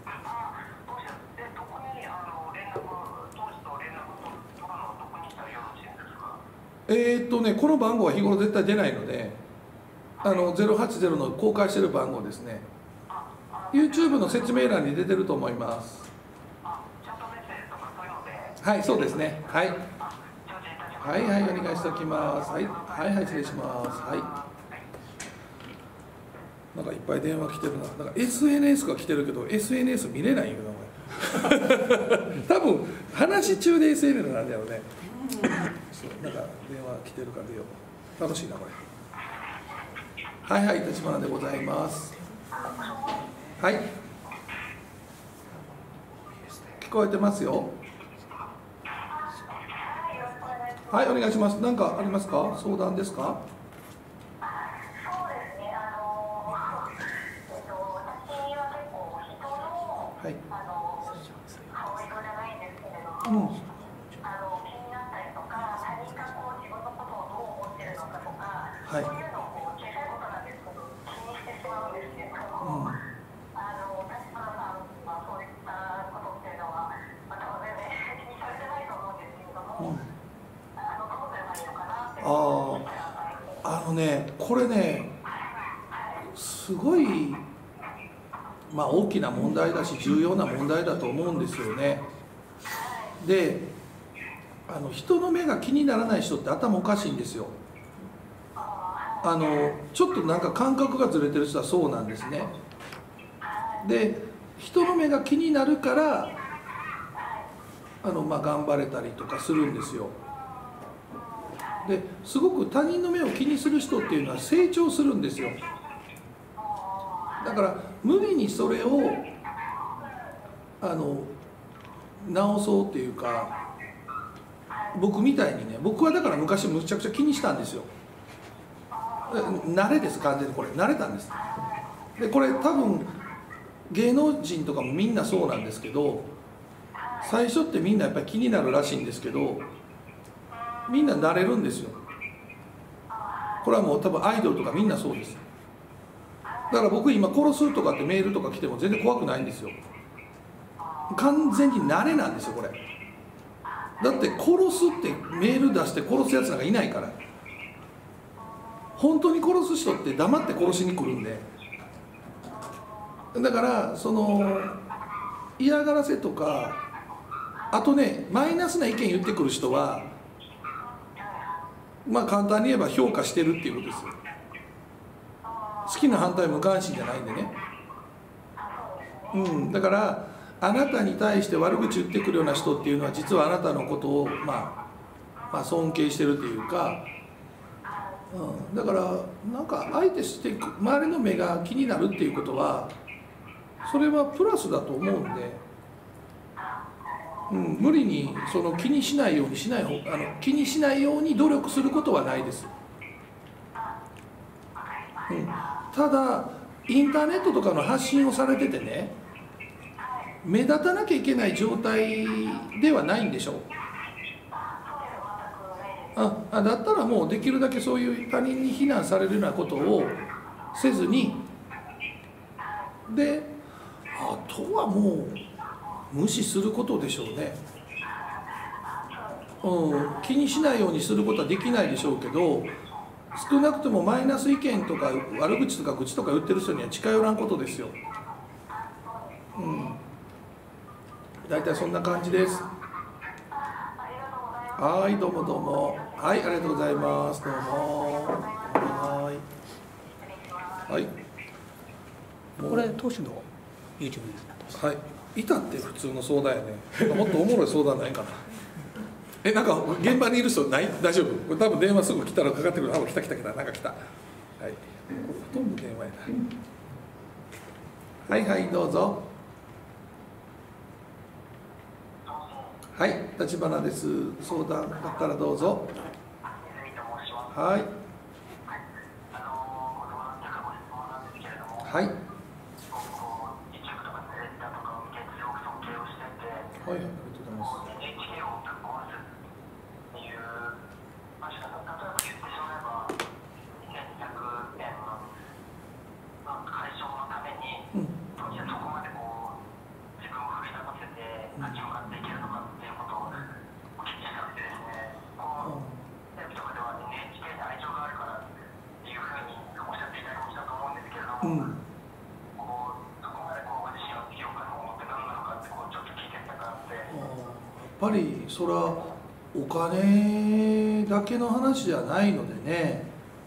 この番号は日頃絶対出ないので、080の公開してる番号ですね。YouTube の説明欄に出てると思います。はい、そうですね。はい。はいはい、お願いしておきます。はい、はいはい、失礼します。はい。なんかいっぱい電話来てるな。なんか SNS が来てるけど SNS 見れないよなこれ。多分話中で SNS なんだよね。そうなんか電話来てるから出よう。楽しいなこれ。はいはい、立花でございます。はい。聞こえてますよ。はい、お願いします。何かありますか？相談ですか？はい。うん。はい。これね、すごい、大きな問題だし重要な問題だと思うんですよね。で、人の目が気にならない人って頭おかしいんですよ。ちょっとなんか感覚がずれてる人はそうなんですね。で、人の目が気になるから頑張れたりとかするんですよ。ですごく他人の目を気にする人っていうのは成長するんですよ。だから無理にそれを直そうっていうか、僕みたいにね、僕はだから昔むちゃくちゃ気にしたんですよ。慣れです、完全にこれ慣れたんです。でこれ多分芸能人とかもみんなそうなんですけど、最初ってみんなやっぱり気になるらしいんですけど、みんな慣れるんですよ。これはもう多分アイドルとかみんなそうです。だから僕今殺すとかってメールとか来ても全然怖くないんですよ。完全に慣れなんですよこれ。だって殺すってメール出して殺すやつなんかいないから。本当に殺す人って黙って殺しに来るんで。だからその嫌がらせとか、あとね、マイナスな意見言ってくる人は簡単に言えば評価してるっていうことですよ。好きな反対無関心じゃないんでね。だからあなたに対して悪口言ってくるような人っていうのは実はあなたのことを尊敬してるというか、だからなんか相手していく周りの目が気になるっていうことはそれはプラスだと思うんで。無理にその気にしないように気にしないように努力することはないです。ただインターネットとかの発信をされててね、目立たなきゃいけない状態ではないんでしょう。だったらもうできるだけそういう他人に非難されるようなことをせずに、であとはもう無視することでしょうね。気にしないようにすることはできないでしょうけど、少なくともマイナス意見とか悪口とか愚痴とか言ってる人には近寄らんことですよ。大体そんな感じです。 はい、どうもどうも。はい、ありがとうございます。どうも。はい。 これ当主の YouTube ですね。 はい。板って普通の相談やね。もっとおもろい相談ないかな。なんか現場にいる人ない？大丈夫？これ多分電話すぐ来たらかかってくる。来たなんか来た。はい。ほとんど電話やな。はいはい、どうぞ。はい、立花です。相談だったらどうぞ。はい。はい。はい。ありがとうございます。やっぱりそれはお金だけの話じゃないのでね、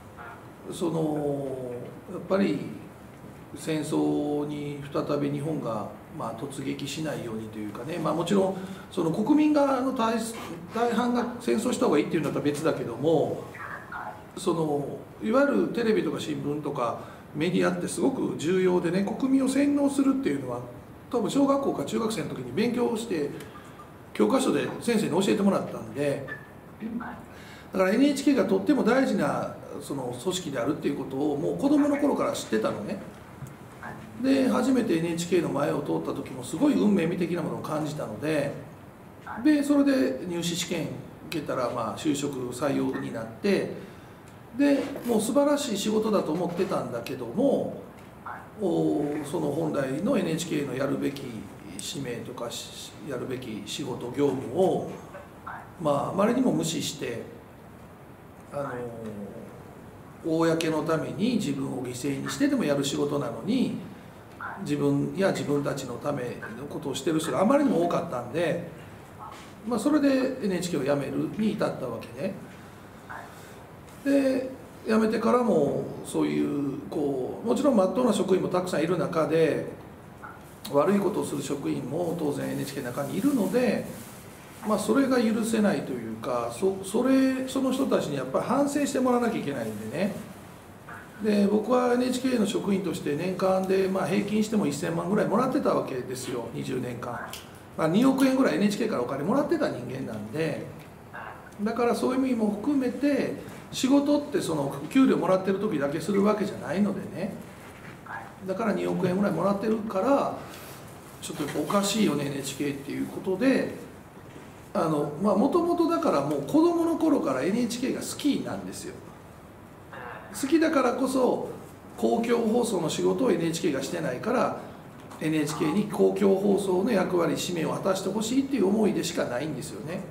やっぱり戦争に再び日本が突撃しないようにというかね、もちろんその国民側の大半が戦争した方がいいっていうんだったら別だけども、いわゆるテレビとか新聞とかメディアってすごく重要でね、国民を洗脳するっていうのは多分小学校か中学生の時に勉強して教科書で先生に教えてもらったんで、だから NHK がとっても大事なその組織であるっていうことをもう子どもの頃から知ってたのね。で初めて NHK の前を通った時もすごい運命的なものを感じたので、それで入試試験受けたら就職採用になって、でもう素晴らしい仕事だと思ってたんだけども、その本来の NHK のやるべき使命とかやるべき仕事業務をあまりにも無視して、公のために自分を犠牲にしてでもやる仕事なのに、自分や自分たちのためのことをしてる人があまりにも多かったんで、それで NHK を辞めるに至ったわけね。で辞めてからもそういうもちろん真っ当な職員もたくさんいる中で悪いことをする職員も当然 NHK の中にいるので、それが許せないというか、その人たちにやっぱり反省してもらわなきゃいけないんでね。で僕は NHK の職員として年間で平均しても1000万ぐらいもらってたわけですよ、20年間。2億円ぐらい NHK からお金もらってた人間なんで、だからそういう意味も含めて仕事ってその給料もらってる時だけするわけじゃないのでね、だから2億円ぐらいもらってるからちょっとおかしいよね NHK っていうことで、もともとだからもう子供の頃から NHK が好きなんですよ。好きだからこそ公共放送の仕事を NHK がしてないから NHK に公共放送の役割使命を果たしてほしいっていう思いでしかないんですよね。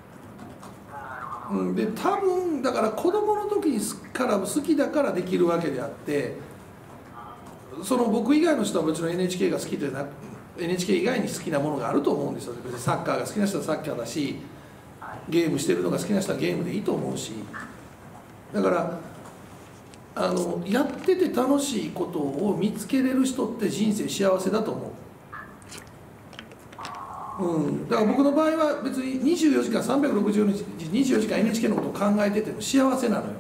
で多分だから子供の時から好きだからできるわけであって、その僕以外の人はもちろん NHK が好きでなく NHK 以外に好きなものがあると思うんですよ。別にサッカーが好きな人はサッカーだし、ゲームしてるのが好きな人はゲームでいいと思うし、だからやってて楽しいことを見つけれる人って人生幸せだと思う。だから僕の場合は別に24時間360日24時間 NHK のことを考えてても幸せなのよ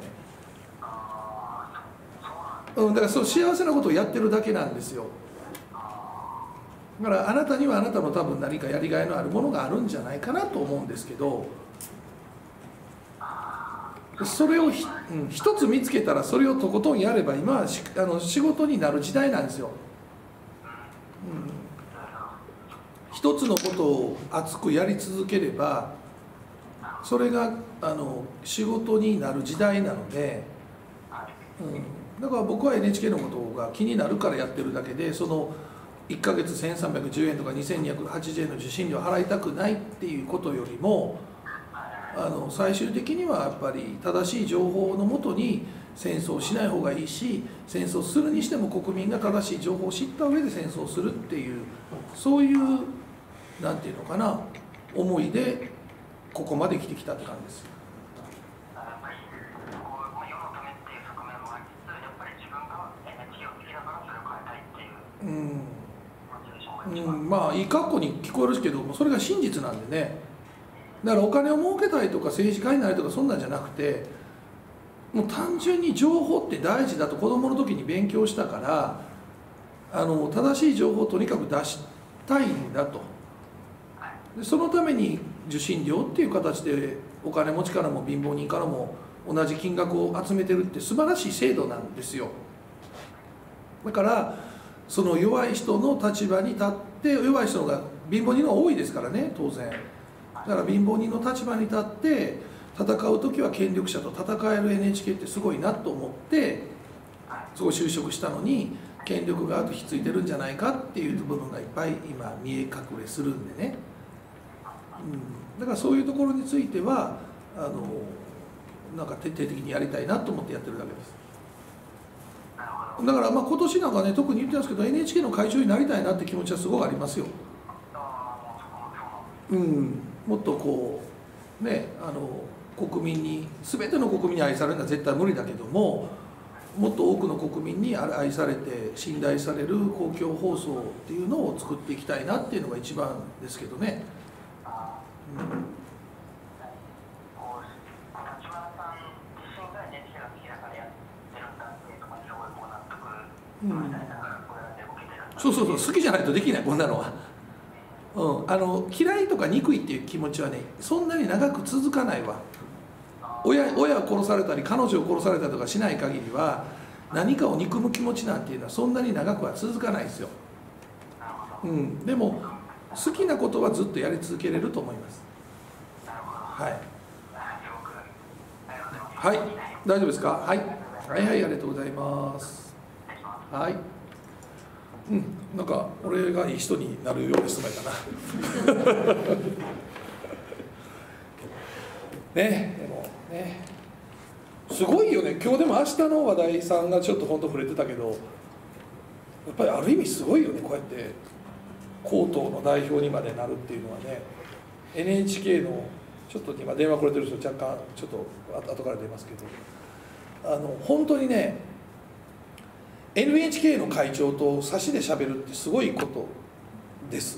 ね。だからそう幸せなことをやってるだけなんですよ。だからあなたにはあなたの多分何かやりがいのあるものがあるんじゃないかなと思うんですけど、それを一つ見つけたらそれをとことんやれば今は仕事になる時代なんですよ。一つのことを熱くやり続ければそれが仕事になる時代なので、だから僕は NHK のことが気になるからやってるだけで、その1ヶ月1310円とか2280円の受信料を払いたくないっていうことよりも、最終的にはやっぱり正しい情報のもとに戦争をしない方がいいし、戦争するにしても国民が正しい情報を知った上で戦争をするっていう、そういうなんていうのかな思いでここまで来てきたって感じです。まあいい格好に聞こえるけどそれが真実なんでね。だからお金を儲けたいとか政治家になりとかそんなんじゃなくて、もう単純に情報って大事だと子どもの時に勉強したから、正しい情報をとにかく出したいんだと。でそのために受信料っていう形でお金持ちからも貧乏人からも同じ金額を集めてるって素晴らしい制度なんですよ。だからその弱い人の立場に立って、弱い人が貧乏人の多いですからね、当然。だから貧乏人の立場に立って戦う時は権力者と戦える NHK ってすごいなと思ってそこ就職したのに、権力があとひっついてるんじゃないかっていう部分がいっぱい今見え隠れするんでね、だからそういうところについてはなんか徹底的にやりたいなと思ってやってるだけです。だからまあ今年なんかね、特に言ってますけど NHK の会長になりたいなって気持ちはすごくありますよ。もっとこうね、国民に、全ての国民に愛されるのは絶対無理だけども、もっと多くの国民に愛されて信頼される公共放送っていうのを作っていきたいなっていうのが一番ですけどね。そうそうそう、好きじゃないとできない、こんなのは。嫌いとか憎いっていう気持ちはね、そんなに長く続かないわ。親を殺されたり彼女を殺されたりとかしない限りは、何かを憎む気持ちなんていうのはそんなに長くは続かないですよ。でも好きなことはずっとやり続けれると思います。はい、はい、大丈夫ですか。はい、はいはい、ありがとうございます。はい、なんか俺がいい人になるようですまいかなね、でもね、すごいよね。今日でも明日の話題さんがちょっと本当触れてたけど、やっぱりある意味すごいよね。こうやって高等の代表にまでなるっていうのはね。 NHK のちょっと今電話くれてる人若干ちょっと後から出ますけど、本当にね NHK の会長と差しで喋るってすごいことです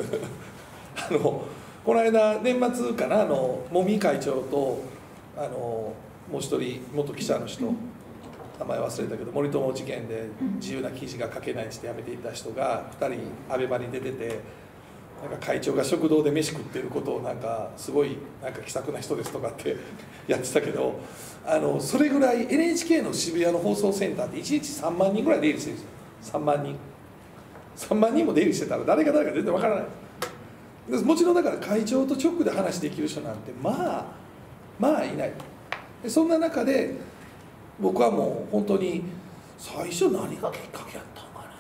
この間年末かな、茂木会長ともう一人元記者の人、名前忘れたけど、森友事件で自由な記事が書けないって辞めていた人が2人アベマに出てて、なんか会長が食堂で飯食ってることをなんかすごいなんか気さくな人ですとかってやってたけど、それぐらい NHK の渋谷の放送センターって1日3万人ぐらい出入りしてるんですよ。3万人も出入りしてたら誰が誰か全然わからない。もちろんだから会長と直で話できる人なんてまあいない。そんな中で僕はもう本当に最初何がきっかけやったのか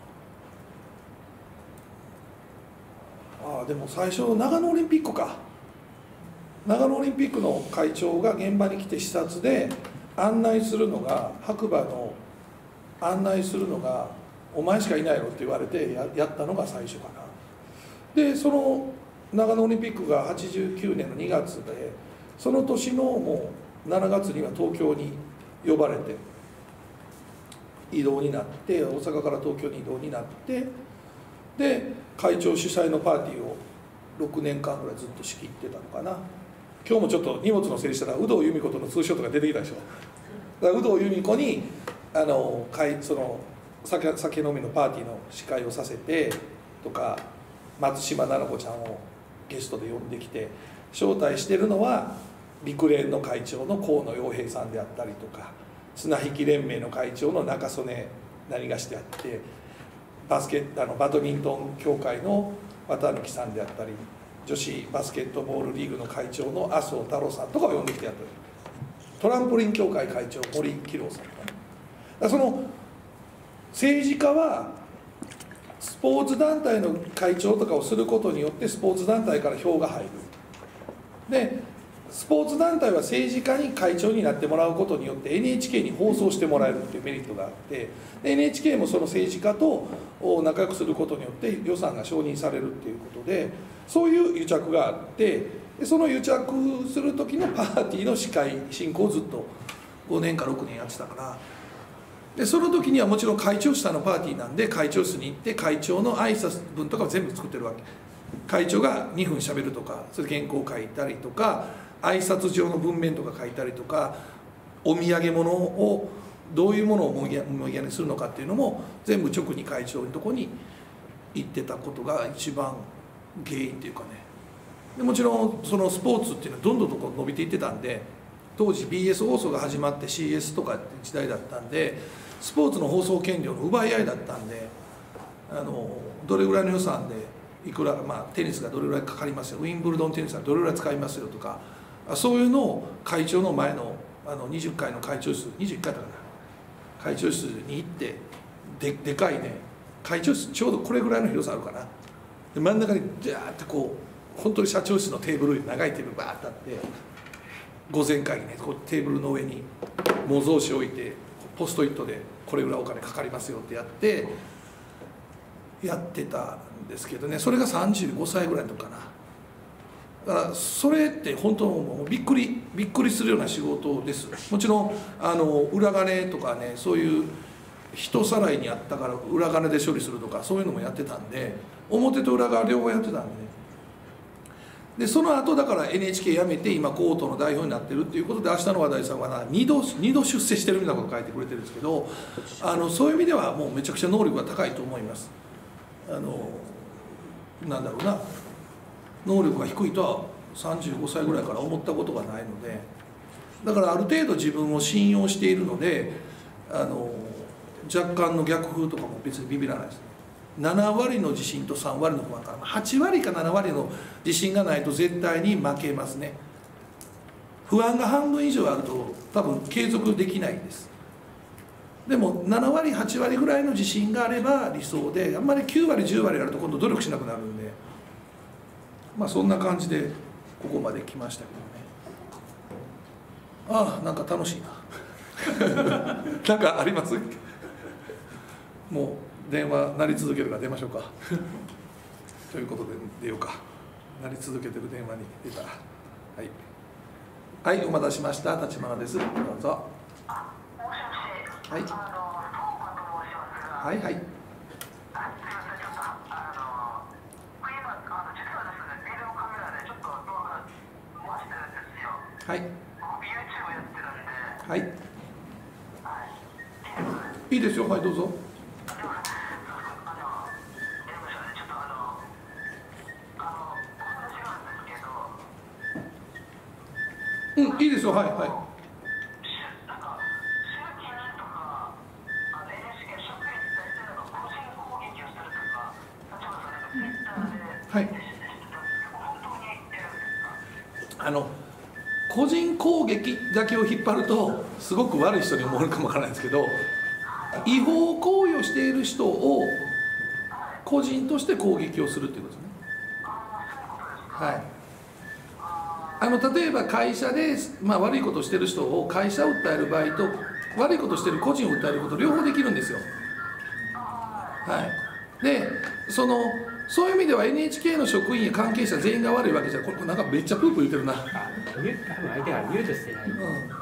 な。でも最初長野オリンピックか。長野オリンピックの会長が現場に来て視察で案内するのが、白馬の案内するのがお前しかいないのって言われて やったのが最初かな。でその長野オリンピックが89年の2月で、その年のもう7月には東京に呼ばれて移動になって、大阪から東京に移動になって、で会長主催のパーティーを6年間ぐらいずっと仕切ってたのかな。今日もちょっと荷物の整理したら有働由美子とのツーショットが出てきたでしょ。だから有働由美子にその酒飲みのパーティーの司会をさせてとか、松島菜々子ちゃんをゲストで呼んできて招待してるのは陸連の会長の河野洋平さんであったりとか、綱引き連盟の会長の中曽根何がしであって、バドミントン協会の綿貫さんであったり、女子バスケットボールリーグの会長の麻生太郎さんとかを呼んできてやってる。トランポリン協会会長森喜朗さんとか、だからその政治家はスポーツ団体の会長とかをすることによってスポーツ団体から票が入る。でスポーツ団体は政治家に会長になってもらうことによって NHK に放送してもらえるっていうメリットがあって、で NHK もその政治家と仲良くすることによって予算が承認されるっていうことで、 そういう癒着があって、その癒着する時のパーティーの司会進行をずっと5年か6年やってたから、でその時にはもちろん会長室のパーティーなんで、会長室に行って会長の挨拶文とかを全部作ってるわけ。会長が2分しゃべるとか、それ原稿を書いたりとか、挨拶上の文面とか書いたりとか、お土産物をどういうものをお土産にするのかっていうのも全部直に会長のとこに行ってたことが一番原因っていうかね。でもちろんそのスポーツっていうのはどんどんとこう伸びていってたんで、当時 BS 放送が始まって CS とかって時代だったんで、スポーツの放送権料の奪い合いだったんで、どれぐらいの予算でいくら、テニスがどれぐらいかかりますよ、ウィンブルドンテニスはどれぐらい使いますよとか、そういうのを会長の前の20階の会長室、21階だから会長室に行って、でかいね会長室ちょうどこれぐらいの広さあるかな、で真ん中にジャーってこう本当に社長室のテーブル、長いテーブルバーッとあって、午前会議ね、こうテーブルの上に模造紙置いてポストイットでこれぐらいお金かかりますよってやってたんですけどね、それが35歳ぐらいの時かな。だからそれって本当もうびっくりするような仕事です。もちろん裏金とかね、そういう人さらいにあったから裏金で処理するとかそういうのもやってたんで、表と裏側両方やってたんでね。でその後だから NHK 辞めて今コートの代表になってるっていうことで、明日の話題さんは2度出世してるみたいなことを書いてくれてるんですけど、そういう意味ではもうめちゃくちゃ能力が高いと思います。なんだろうな、能力が低いとは35歳ぐらいから思ったことがないので、だからある程度自分を信用しているので、若干の逆風とかも別にビビらないですね。7割の自信と3割の不安から8割か7割の自信がないと絶対に負けますね。不安が半分以上あると多分継続できないんです。でも7割8割ぐらいの自信があれば理想で、あんまり9割10割あると今度努力しなくなるんで、そんな感じでここまで来ましたけどね。なんか楽しいななんかありますもう電話鳴り続けるから出ましょうかということで出ようか。鳴り続けてる電話に出たら、はい、お待たせしました、立花です、どうぞ。はい、はいはい。はい。はい。いいですよ、はい、どうぞ。いいですよ、はいはい。はい。個人攻撃だけを引っ張るとすごく悪い人に思われるかもわからないんですけど、違法行為をしている人を個人として攻撃をするっていうことですね。はい。例えば会社で、悪いことをしている人を会社を訴える場合と、悪いことをしている個人を訴えること両方できるんですよ。はい。でそういう意味では NHK の職員や関係者全員が悪いわけじゃ、これなんかめっちゃプープー言ってるな。相手がミュートしてない。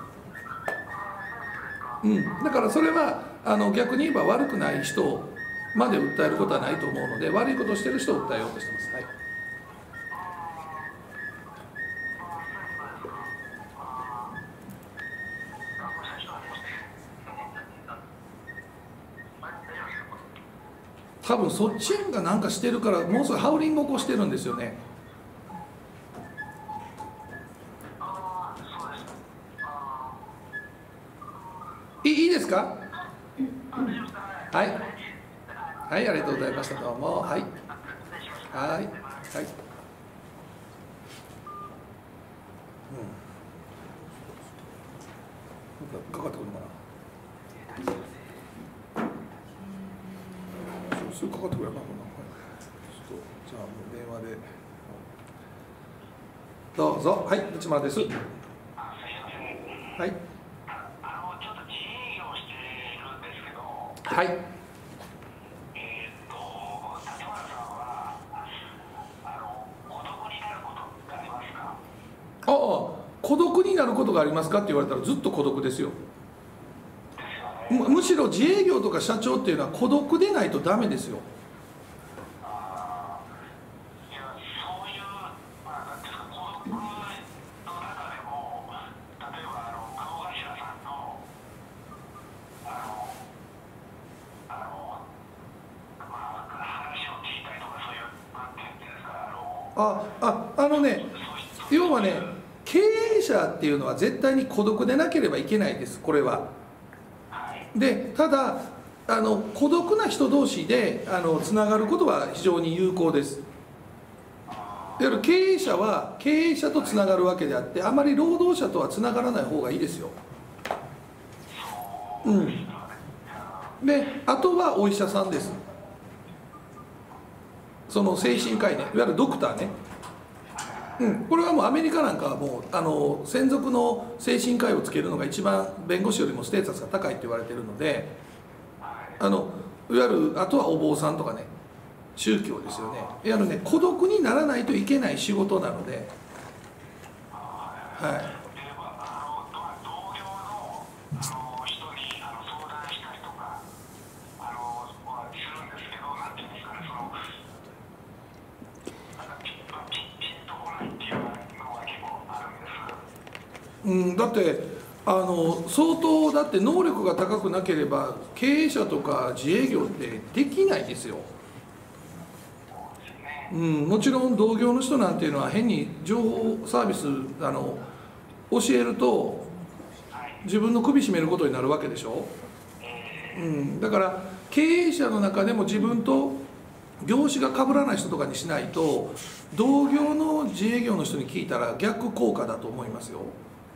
だからそれは逆に言えば悪くない人まで訴えることはないと思うので、悪いことをしている人を訴えようとしてます。はい。多分そっちがなんかしてるから、もうすぐハウリングを起こしてるんですよね。いいですか？はい。はい、ありがとうございました。どうも。はい。はい。はい。かかってくるのかな。すぐかかってくればな。ちょっとじゃあもう電話で。どうぞ。はい、内村です。はい。 ちょっと自営業してるんですけど。 はい。 立花さんは今年ああ、孤独になることがありますかって言われたらずっと孤独ですよ。むしろ自営業とか社長っていうのは孤独でないとダメですよ。要はね、経営者っていうのは絶対に孤独でなければいけないです、これは。でただ孤独な人同士でつながることは非常に有効です。いわゆる経営者は経営者とつながるわけであって、あまり労働者とはつながらない方がいいですよ。であとはお医者さんです。その精神科医ね、いわゆるドクターね。これはもうアメリカなんかはもう専属の精神科医をつけるのが一番弁護士よりもステータスが高いって言われてるので、いわゆるあとはお坊さんとかね、宗教ですよね。いわゆるね、孤独にならないといけない仕事なので、はい。だって相当だって能力が高くなければ経営者とか自営業ってできないですよ。もちろん同業の人なんていうのは変に情報サービス教えると自分の首絞めることになるわけでしょ。だから経営者の中でも自分と業種が被らない人とかにしないと、同業の自営業の人に聞いたら逆効果だと思いますよ。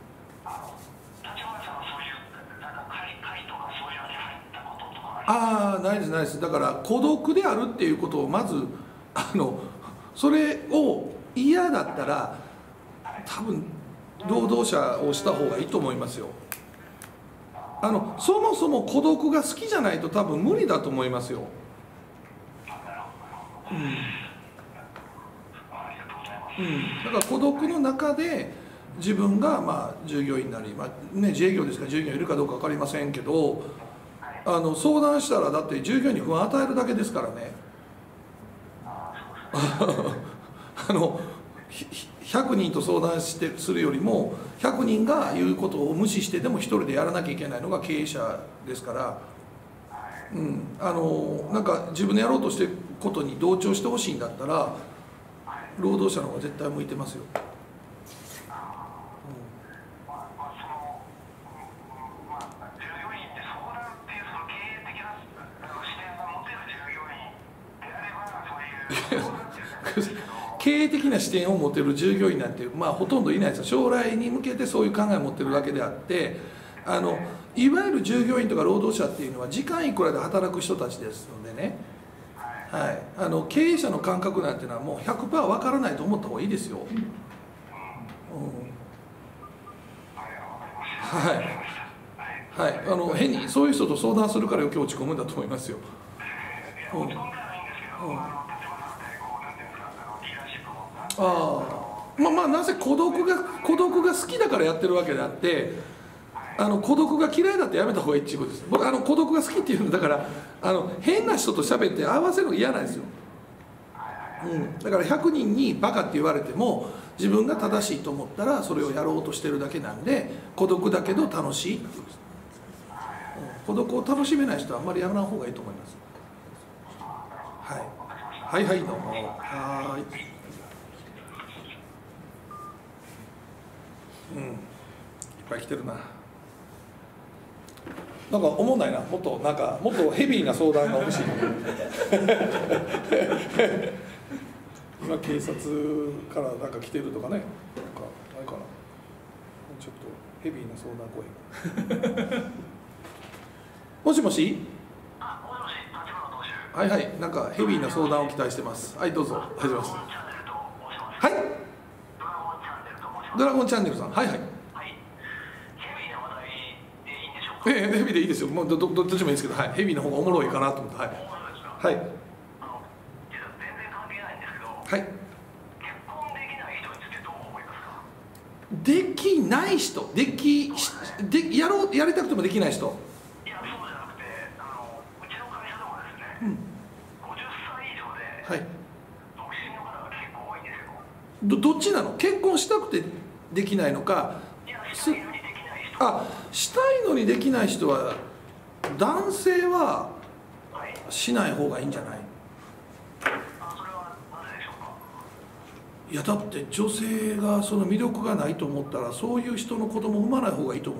ないですないです。だから孤独であるっていうことをまずそれを嫌だったら多分労働者をした方がいいと思いますよ。そもそも孤独が好きじゃないと多分無理だと思いますよ。だから孤独の中で自分が従業員なり、自営業ですから従業員いるかどうか分かりませんけど、相談したらだって従業員に不安を与えるだけですからね。100人と相談するよりも100人が言うことを無視してでも一人でやらなきゃいけないのが経営者ですから、なんか自分でやろうとしてることに同調してほしいんだったら労働者の方が絶対向いてますよ。経営的な視点を持てる従業員なんてほとんどいないですよ。将来に向けてそういう考えを持ってるだけであって、いわゆる従業員とか労働者っていうのは時間いくらで働く人たちですのでね、経営者の感覚なんていうのはもう 100% 分からないと思った方がいいですよ。変にそういう人と相談するから余計落ち込むんだと思いますよ。なぜ孤独が好きだからやってるわけであって、孤独が嫌いだってやめた方がいいっていうことです。僕孤独が好きっていうのだから変な人と喋って合わせるの嫌なんですよ。だから100人にバカって言われても自分が正しいと思ったらそれをやろうとしてるだけなんで、孤独だけど楽しいっていうことです。孤独を楽しめない人はあんまりやらない方がいいと思います。はいどうも。いっぱい来てるな。なんか思んないな。もっとヘビーな相談が欲しい。今警察からなんか来てるとかね。なんかないかな。ちょっとヘビーな相談声。もしもし。なんかヘビーな相談を期待してます。どうぞ始めます。ドラゴンチャンネルさん、ヘビーな話題でいいんでしょうか。ヘビーでいいですよ。もうどっちもいいですけど、ヘビーの方がおもろいかなと思って。実は全然関係ないんですけど、結婚できない人についてどう思いますか。 できない人、やりたくてもできない人。 いや、そうじゃなくて、うちの会社でもですね、50歳以上で、 はい、 独身の方が結構多いんですよ。 どっちなの？結婚したくてできないのか、 いや、したいのにできない人。 したいのにできない人は、男性はしない方がいいんじゃない？いや、だって女性がその魅力がないと思ったら、そういう人の子供を産まない方がいいと思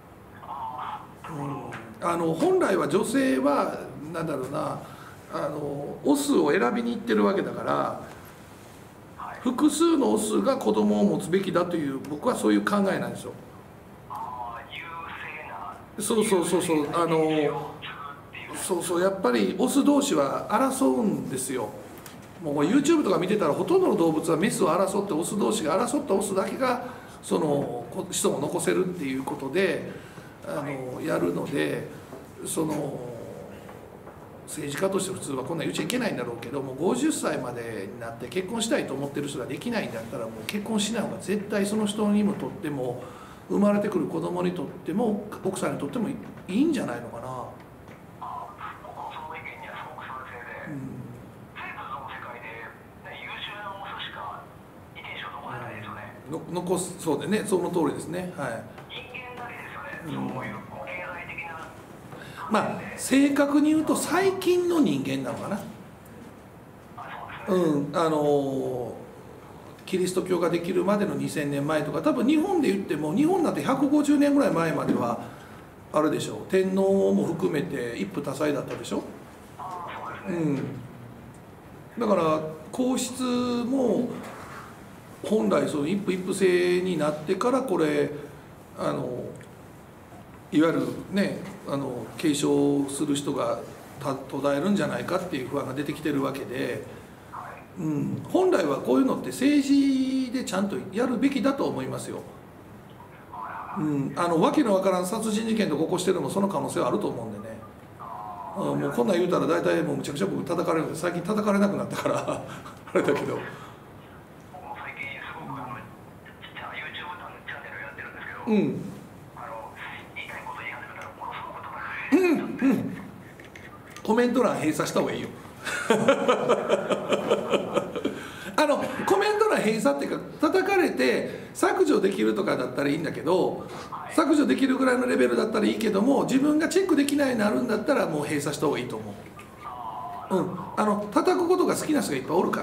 う。本来は女性はなんだろうな、オスを選びに行ってるわけだから、複数のオスが子供を持つべきだという、僕はそういう考えなんですよ。そうそうそうそう、そうそう、やっぱりオス同士は争うんですよ。もう YouTube とか見てたら、ほとんどの動物はメスを争って、オス同士が争ったオスだけがその子孫を残せるっていうことでやるので、その政治家として普通はこんな言っちゃいけないんだろうけども、50歳までになって結婚したいと思ってる人ができないんだったら、もう結婚しない方が絶対その人にもとっても、生まれてくる子供にとっても奥さんにとってもいいんじゃないのかな。 僕はその意見にはすごく賛成で、生物の世界で、優秀なオスしか遺伝子を残せないですよね。 残す、そうでね、その通りですね。はい。 人間だけですよね、そういう経済的な。 まあ正確に言うと最近の人間なのかな。キリスト教ができるまでの2000年前とか、多分日本で言っても、日本なんて150年ぐらい前まではあれでしょう、天皇も含めて一夫多妻だったでしょ。だから皇室も本来その一夫一夫制になってから、これいわゆるね、継承する人が途絶えるんじゃないかっていう不安が出てきてるわけで、本来はこういうのって政治でちゃんとやるべきだと思いますよ。わけのわからん殺人事件とか起こしてるのもその可能性はあると思うんでね。もうこんなん言うたら大体もうむちゃくちゃ僕叩かれるんで、最近叩かれなくなったからあれだけど。 僕も最近すごくYouTube チャンネルやってるんですけど、言いたいこと言い始めたらものすごく叩かれる。 コメント欄閉鎖した方がいいよ。コメント欄閉鎖っていうか、叩かれて削除できるとかだったらいいんだけど、削除できるぐらいのレベルだったらいいけども、自分がチェックできないようになるんだったらもう閉鎖した方がいいと思う。叩くことが好きな人がいっぱいおるから。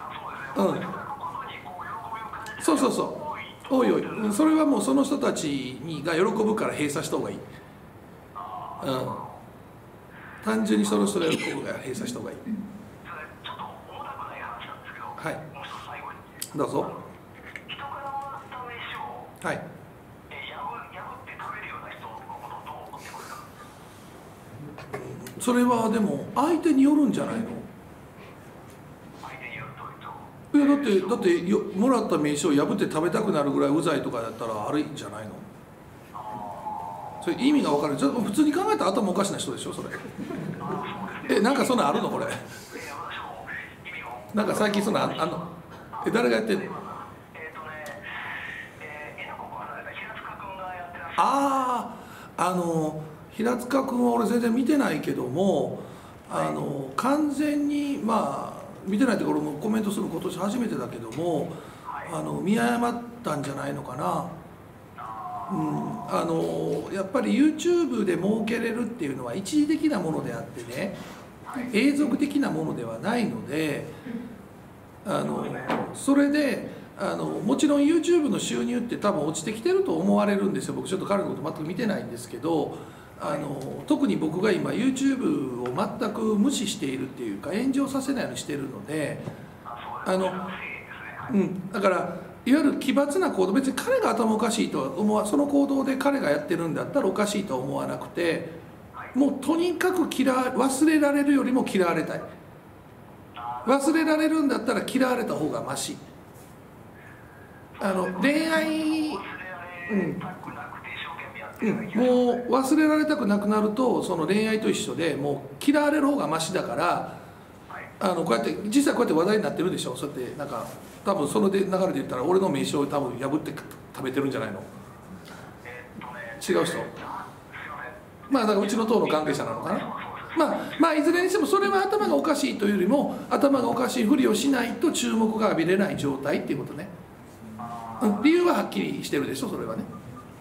そうそうそう、おいおい、それはもうその人たちが喜ぶから閉鎖した方がいい。単純にその人が喜ぶから閉鎖した方がいい。 ちょっと重たくない話なんですけど、 はい、 もう一つ最後に。 どうぞ。 人からもらった飯を、 はい、 破って食べるような人のことをどう思ってますか？ それはでも相手によるんじゃないの？ 相手によるというと。 だってもらった名刺を破って食べたくなるぐらいうざいとかだったらあれじゃないの？それ意味が分かる。普通に考えたら頭おかしな人でしょそれ。なんかそんなんあるのこれ。なんか最近そんなんあんの？誰がやってんの？平塚君は俺全然見てないけども、完全に見てないって俺もコメントする今年初めてだけども、見誤ったんじゃないのかな。やっぱり YouTube で儲けれるっていうのは一時的なものであってね、永続的なものではないので、それでもちろん YouTube の収入って多分落ちてきてると思われるんですよ。僕ちょっと彼のこと全く見てないんですけど、特に僕が今 YouTube を全く無視しているっていうか、炎上させないようにしてるので、だからいわゆる奇抜な行動、別に彼が頭おかしいとは思わ、その行動で彼がやってるんだったらおかしいとは思わなくて、もうとにかく忘れられるよりも嫌われたい。忘れられるんだったら嫌われた方がマシ。恋愛、もう忘れられたくなくなると、その恋愛と一緒でもう嫌われる方がマシだから、こうやって実際こうやって話題になってるでしょ。そうやってなんか多分その流れで言ったら俺の名刺を多分破って食べてるんじゃないの？違う人？まあだからうちの党の関係者なのかな。まあいずれにしてもそれは頭がおかしいというよりも頭がおかしいふりをしないと注目が浴びれない状態っていうことね。理由ははっきりしてるでしょ、それはね。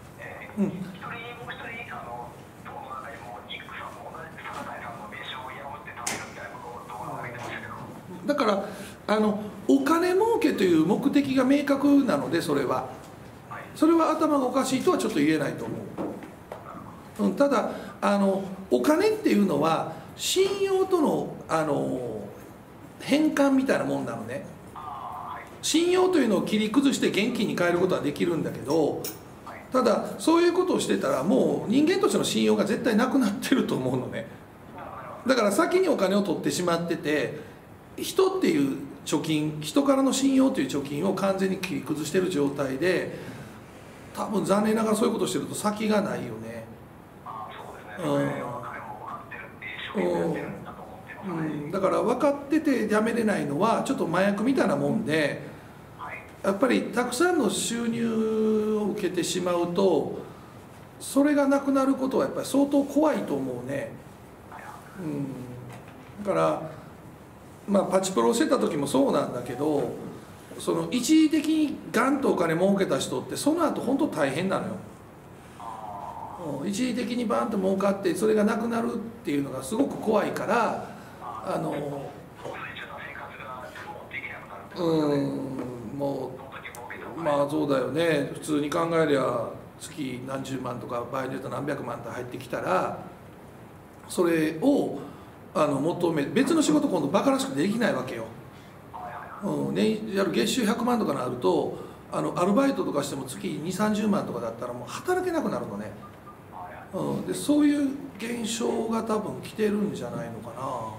だからお金儲けという目的が明確なので、それは頭がおかしいとはちょっと言えないと思う。ただお金っていうのは信用との変換みたいなもんなのね。信用というのを切り崩して現金に変えることはできるんだけど、ただそういうことをしてたらもう人間としての信用が絶対なくなってると思うのね。だから先にお金を取ってしまってて、人っていう貯金、人からの信用という貯金を完全に切り崩してる状態で、多分残念ながらそういうことをしてると先がないよね。だから分かっててやめれないのはちょっと麻薬みたいなもんで、やっぱりたくさんの収入を受けてしまうとそれがなくなることはやっぱり相当怖いと思うね。だからパチプロしてた時もそうなんだけど、その一時的にガンとお金儲けた人ってその後本当大変なのよ。一時的にバンと儲かってそれがなくなるっていうのがすごく怖いから、もうまあそうだよね。普通に考えりゃ月何十万とか場合によっては何百万って入ってきたら、それを求め別の仕事今度バカらしくできないわけよ。やる月収100万とかになるとアルバイトとかしても月2、30万とかだったらもう働けなくなるのね。でそういう現象が多分来てるんじゃないのかな。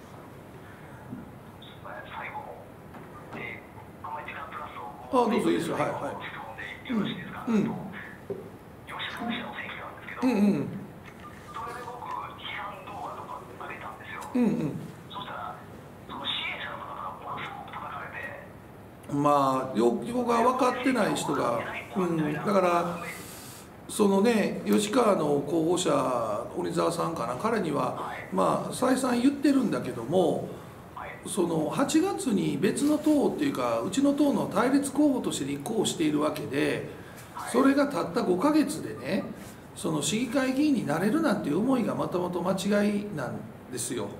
どうぞいいですよ。はいはい。まあよくが分かってない人が、だからそのね、吉川の候補者鬼沢さんかな、彼にはまあ再三言ってるんだけども、その8月に別の党っていうかうちの党の対立候補として立候補しているわけで、それがたった5ヶ月でね、その市議会議員になれるなんていう思いがまたまた間違いなんですよ。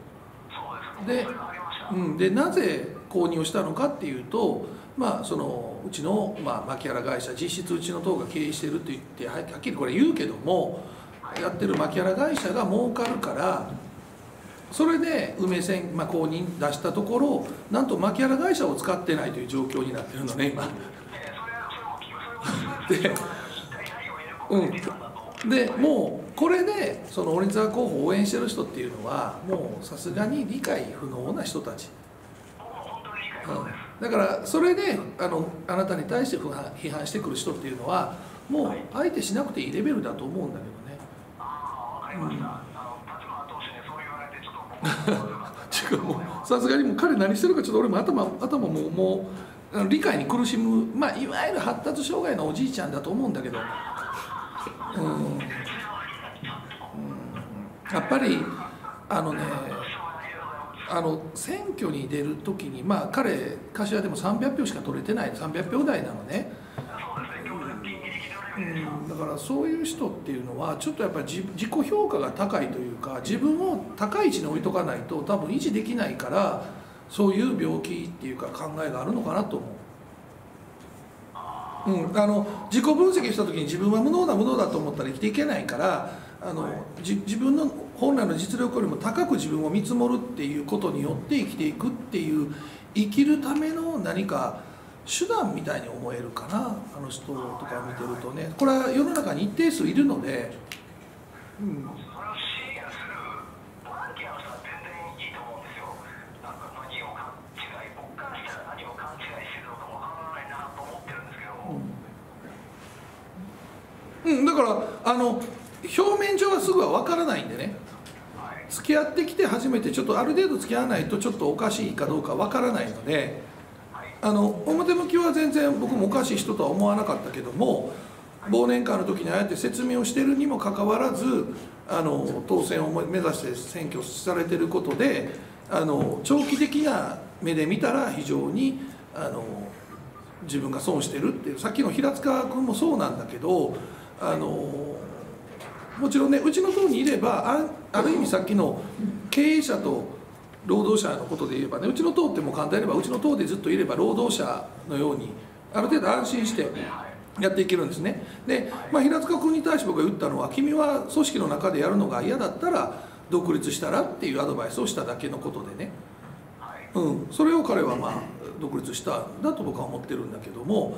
でなぜ購入をしたのかっていうと、そのうちの牧原会社、実質うちの党が経営してるって言ってはっきりこれ言うけども、やってる牧原会社が儲かるから、それで梅選公認出したところ、なんと牧原会社を使ってないという状況になってるのね今。でもうこれでその鬼沢候補を応援してる人っていうのはもうさすがに理解不能な人たち。だからそれであなたに対して批判してくる人っていうのはもう相手しなくていいレベルだと思うんだけどね。さすがにもう彼何してるかちょっと俺も頭もう理解に苦しむ、いわゆる発達障害のおじいちゃんだと思うんだけど、やっぱり選挙に出る時に彼柏でも300票しか取れてない、300票台なのね。だからそういう人っていうのはちょっとやっぱり自己評価が高いというか、自分を高い位置に置いとかないと多分維持できないから、そういう病気っていうか考えがあるのかなと思う。自己分析した時に自分は無能だと思ったら生きていけないから、自分の本来の実力よりも高く自分を見積もるっていうことによって生きていくっていう、生きるための何か手段みたいに思えるかな、あの人とか見てるとね。これは世の中に一定数いるので、だから表面上はすぐは分からないんでね、付き合ってきて初めてちょっとある程度付き合わないとちょっとおかしいかどうか分からないので、 表向きは全然僕もおかしい人とは思わなかったけども、忘年会の時にああやって説明をしてるにもかかわらず当選を目指して選挙されてることで長期的な目で見たら非常に自分が損してるっていう、さっきの平塚君もそうなんだけどもちろんね、うちの党にいればある意味さっきの経営者と労働者のことで言えばね、うちの党ってもう簡単に言えばうちの党でずっといれば労働者のようにある程度安心してやっていけるんですね。で、平塚君に対して僕が言ったのは、君は組織の中でやるのが嫌だったら独立したらっていうアドバイスをしただけのことでね、それを彼は独立したんだと僕は思ってるんだけども、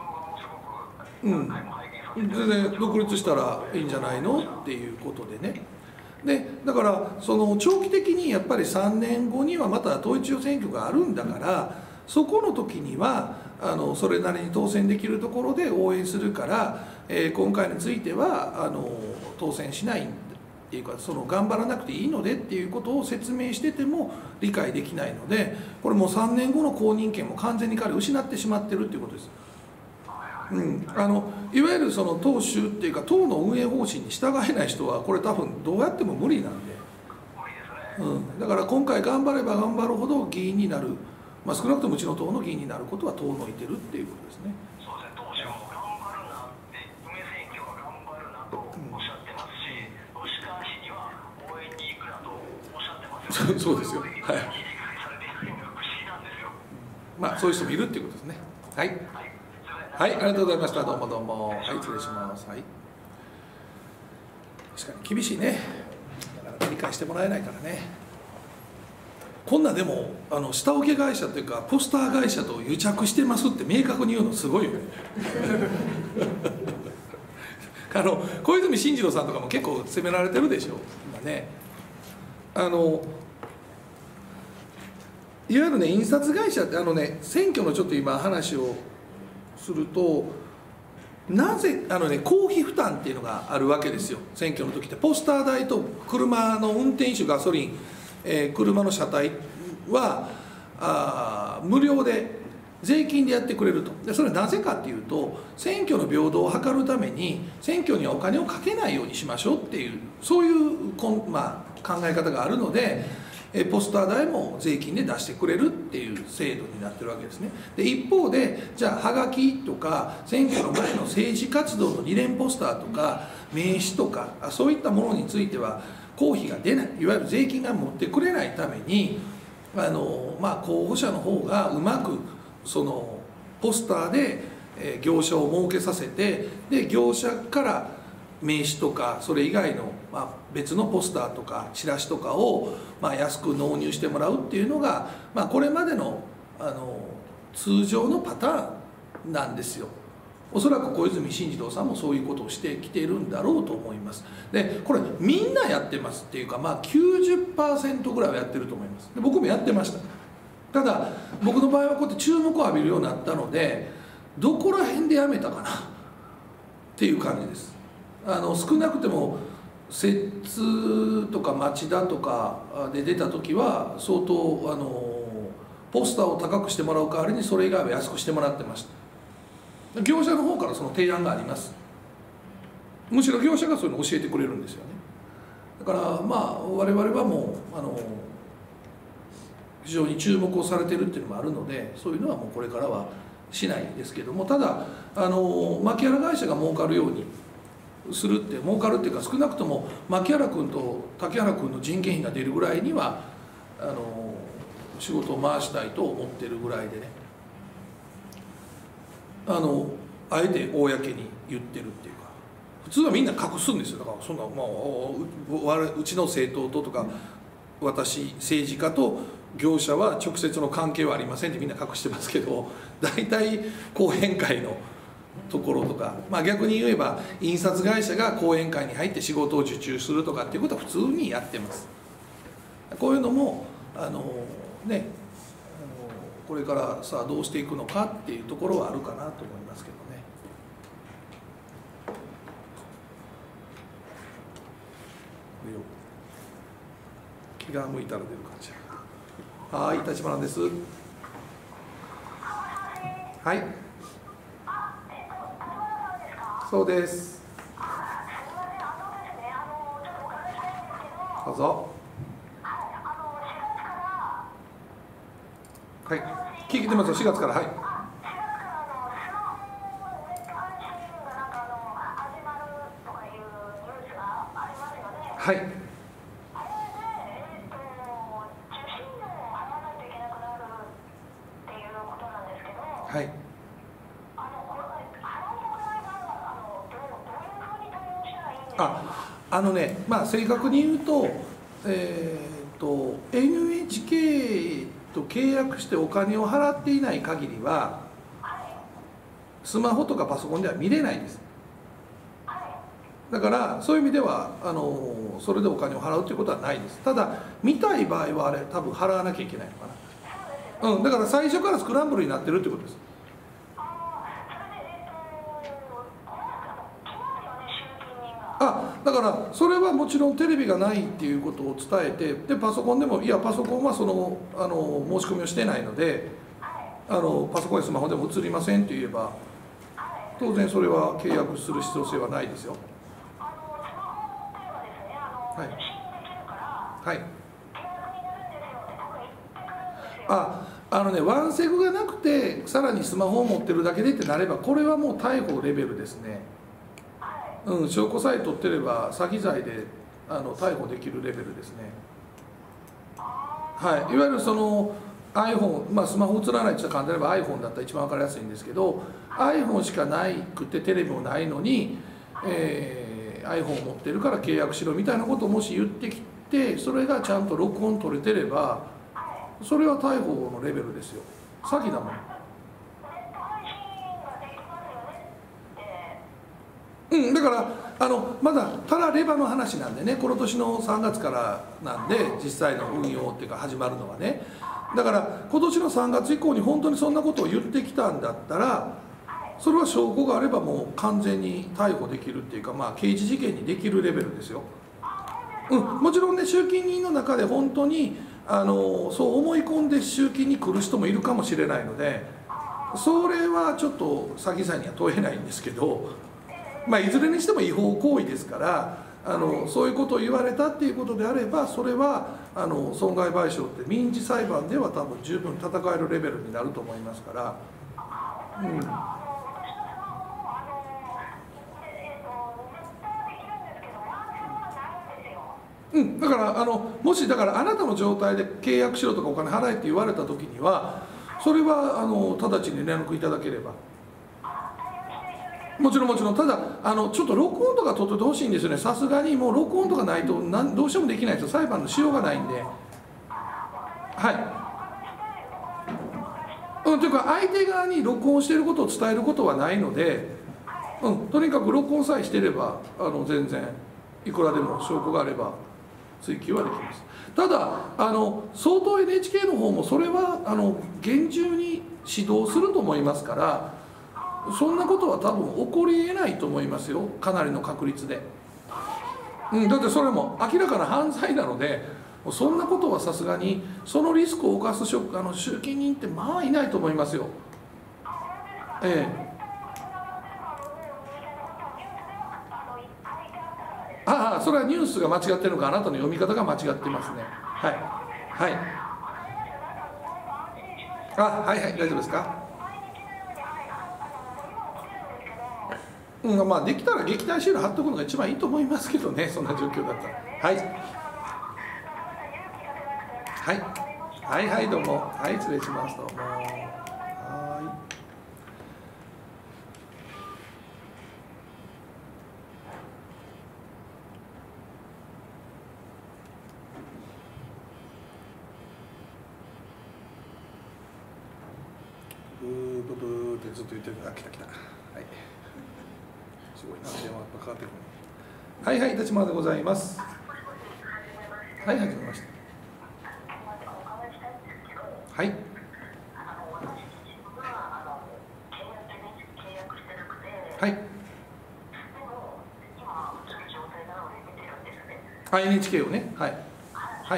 全然独立したらいいんじゃないのっていうことでね。でだからその長期的にやっぱり3年後にはまた統一地方選挙があるんだから、そこの時にはそれなりに当選できるところで応援するから、今回については当選しないっていうか、頑張らなくていいのでっていうことを説明してても理解できないので、これもう3年後の公認権も完全に彼失ってしまってるっていうことです。いわゆるその党首っていうか党の運営方針に従えない人はこれ多分どうやっても無理なんで、だから今回頑張れば頑張るほど議員になる、少なくともうちの党の議員になることは遠のいてるっていうことですね。 そうですね、党首も頑張るなって、梅選挙は頑張るなとおっしゃってますし、吉川氏には応援に行くなとおっしゃってますよね。 そうですよ。はい。 理解されていないのが不思議なんですよ。 そういう人もいるっていうことですね。はい。はい、ありがとうございました。どうもどうも。はい、失礼します。はい。確かに厳しいね。だから理解してもらえないからね。こんなでも下請け会社というかポスター会社と癒着してますって明確に言うのすごいよね。小泉進次郎さんとかも結構責められてるでしょ今ね。いわゆるね、印刷会社って選挙のちょっと今話をすると、なぜ公費負担っていうのがあるわけですよ。選挙の時ってポスター代と車の運転手ガソリン、車の車体は無料で税金でやってくれると。でそれはなぜかっていうと、選挙の平等を図るために選挙にはお金をかけないようにしましょうっていう、そういう考え方があるので、ポスター代も税金で出してくれるっていう制度になってるわけですね。で一方で、じゃあはがきとか選挙の前の政治活動の理念ポスターとか名刺とかそういったものについては公費が出ない、いわゆる税金が持ってくれないために候補者の方がうまくそのポスターで業者を設けさせて、で業者から名刺とかそれ以外の別のポスターとかチラシとかを安く納入してもらうっていうのがこれまでの通常のパターンなんですよ。おそらく小泉進次郎さんもそういうことをしてきているんだろうと思います。でこれみんなやってますっていうか90% ぐらいはやってると思います。で僕もやってました。ただ僕の場合はこうやって注目を浴びるようになったので、どこら辺でやめたかなっていう感じです。少なくても摂津とか町田とかで出た時は相当ポスターを高くしてもらう代わりにそれ以外は安くしてもらってました。業者の方からその提案があります。むしろ業者がそういうのを教えてくれるんですよね。だから我々はもう非常に注目をされてるっていうのもあるので、そういうのはもうこれからはしないですけども、ただ牧原会社が儲かるようにするって儲かるっていうか、少なくとも牧原君と竹原君の人件費が出るぐらいには仕事を回したいと思ってるぐらいでね、あえて公に言ってるっていうか、普通はみんな隠すんですよ。だからそんなうちの政党とか私政治家と業者は直接の関係はありませんってみんな隠してますけど、大体講演会のところとか、逆に言えば印刷会社が講演会に入って仕事を受注するとかっていうことは普通にやってます。こういうのもこれからさあどうしていくのかっていうところはあるかなと思いますけどね。気が向いたら出る感じ。はい、立花です。 はい。そうです。どうぞ。はい。聞いてますよ。4月から。はい。はい。はい。正確に言うと、NHK と契約してお金を払っていない限りは、スマホとかパソコンでは見れないです。だからそういう意味ではそれでお金を払うということはないです。ただ見たい場合はあれ多分払わなきゃいけないのかな。だから最初からスクランブルになってるってことです。だからそれはもちろんテレビがないっていうことを伝えて、でパソコンでも、いやパソコンはその申し込みをしてないのでパソコンやスマホでも映りませんって言えば当然それは契約する必要性はないですよ。はい。ワンセグがなくてさらにスマホを持ってるだけでってなれば、これはもう逮捕レベルですね。証拠さえ取ってれば詐欺罪で逮捕できるレベルですね。はい。いわゆるその iPhone、スマホ映らないって言ったら簡単に言えば iPhone だったら一番分かりやすいんですけど、 iPhone しかないくてテレビもないのに、iPhone を持ってるから契約しろみたいなことをもし言ってきて、それがちゃんと録音取れてればそれは逮捕のレベルですよ。詐欺だもん。だからまだただレバの話なんでね、この年の3月からなんで実際の運用っていうか始まるのはね。だから今年の3月以降に本当にそんなことを言ってきたんだったら、それは証拠があればもう完全に逮捕できるっていうか、刑事事件にできるレベルですよ。もちろんね、集金人の中で本当にそう思い込んで集金に来る人もいるかもしれないので、それはちょっと詐欺罪には問えないんですけど、いずれにしても違法行為ですから、そういうことを言われたっていうことであれば、それは損害賠償って民事裁判では多分十分戦えるレベルになると思いますから。だからもしだからあなたの状態で契約しろとかお金払えって言われた時には、それは直ちに連絡いただければ。もちろん、ただちょっと録音とか取っててほしいんですよね。さすがにもう録音とかないとどうしてもできないですよ。裁判のしようがないんで。はい。というか相手側に録音していることを伝えることはないので、とにかく録音さえしてれば全然いくらでも証拠があれば追及はできます。ただ相当 NHK の方もそれは厳重に指導すると思いますから、そんなことは多分起こりえないと思いますよ、かなりの確率で。だってそれも明らかな犯罪なので、そんなことはさすがにそのリスクを犯す集金人っていないと思いますよ。それはニュースが間違ってるのか、あなたの読み方が間違ってますね。はいはい、大丈夫ですか。できたら撃退シール貼っておくのが一番いいと思いますけどね、そんな状況だったら。はい、どうも。はい、失礼します。どうも。ブーってずっと言ってる。来た。はい。すごいな、電話がかかってくる。はい、立ち回でございます。はい、始めました。はい。はい。NHK をね、はい。はい。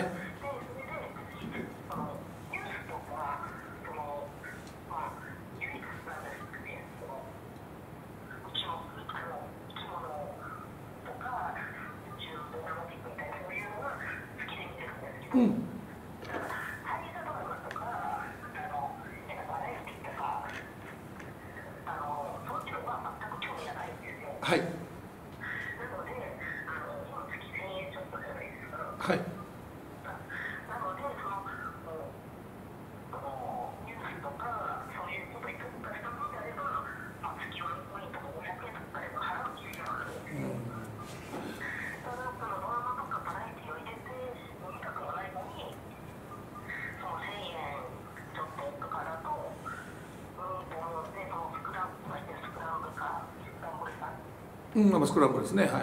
はい。はい。スクランブルですね、はい。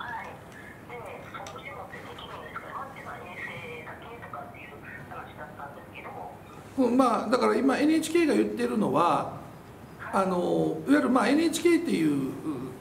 まあ、だから今 NHK が言ってるのはいわゆるNHK っていう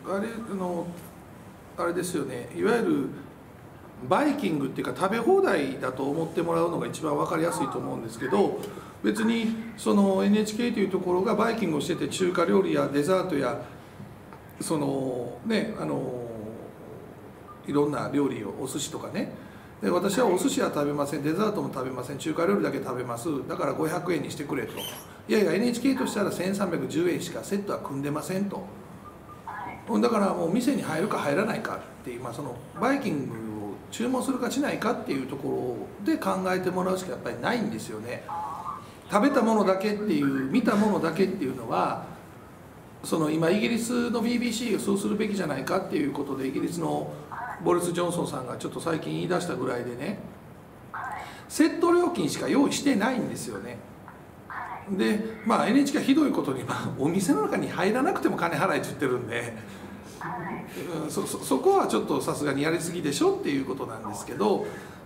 あれですよね、いわゆるバイキングっていうか食べ放題だと思ってもらうのが一番分かりやすいと思うんですけど、別にその NHK というところがバイキングをしてて中華料理やデザートやそのねいろんな料理をお寿司とかね、で私はお寿司は食べません、デザートも食べません、中華料理だけ食べます、だから500円にしてくれと。いやいや NHK としたら1310円しかセットは組んでませんと。だからもう店に入るか入らないかっていう、そのバイキングを注文するかしないかっていうところで考えてもらうしかやっぱりないんですよね。食べたものだけっていう見たものだけっていうのはその今イギリスの BBC がそうするべきじゃないかっていうことでイギリスのボリス・ジョンソンさんがちょっと最近言い出したぐらいでね、セット料金しか用意してないんですよね。でNHK はひどいことにお店の中に入らなくても金払いって言ってるんで、そこはちょっとさすがにやりすぎでしょっていうことなんですけど、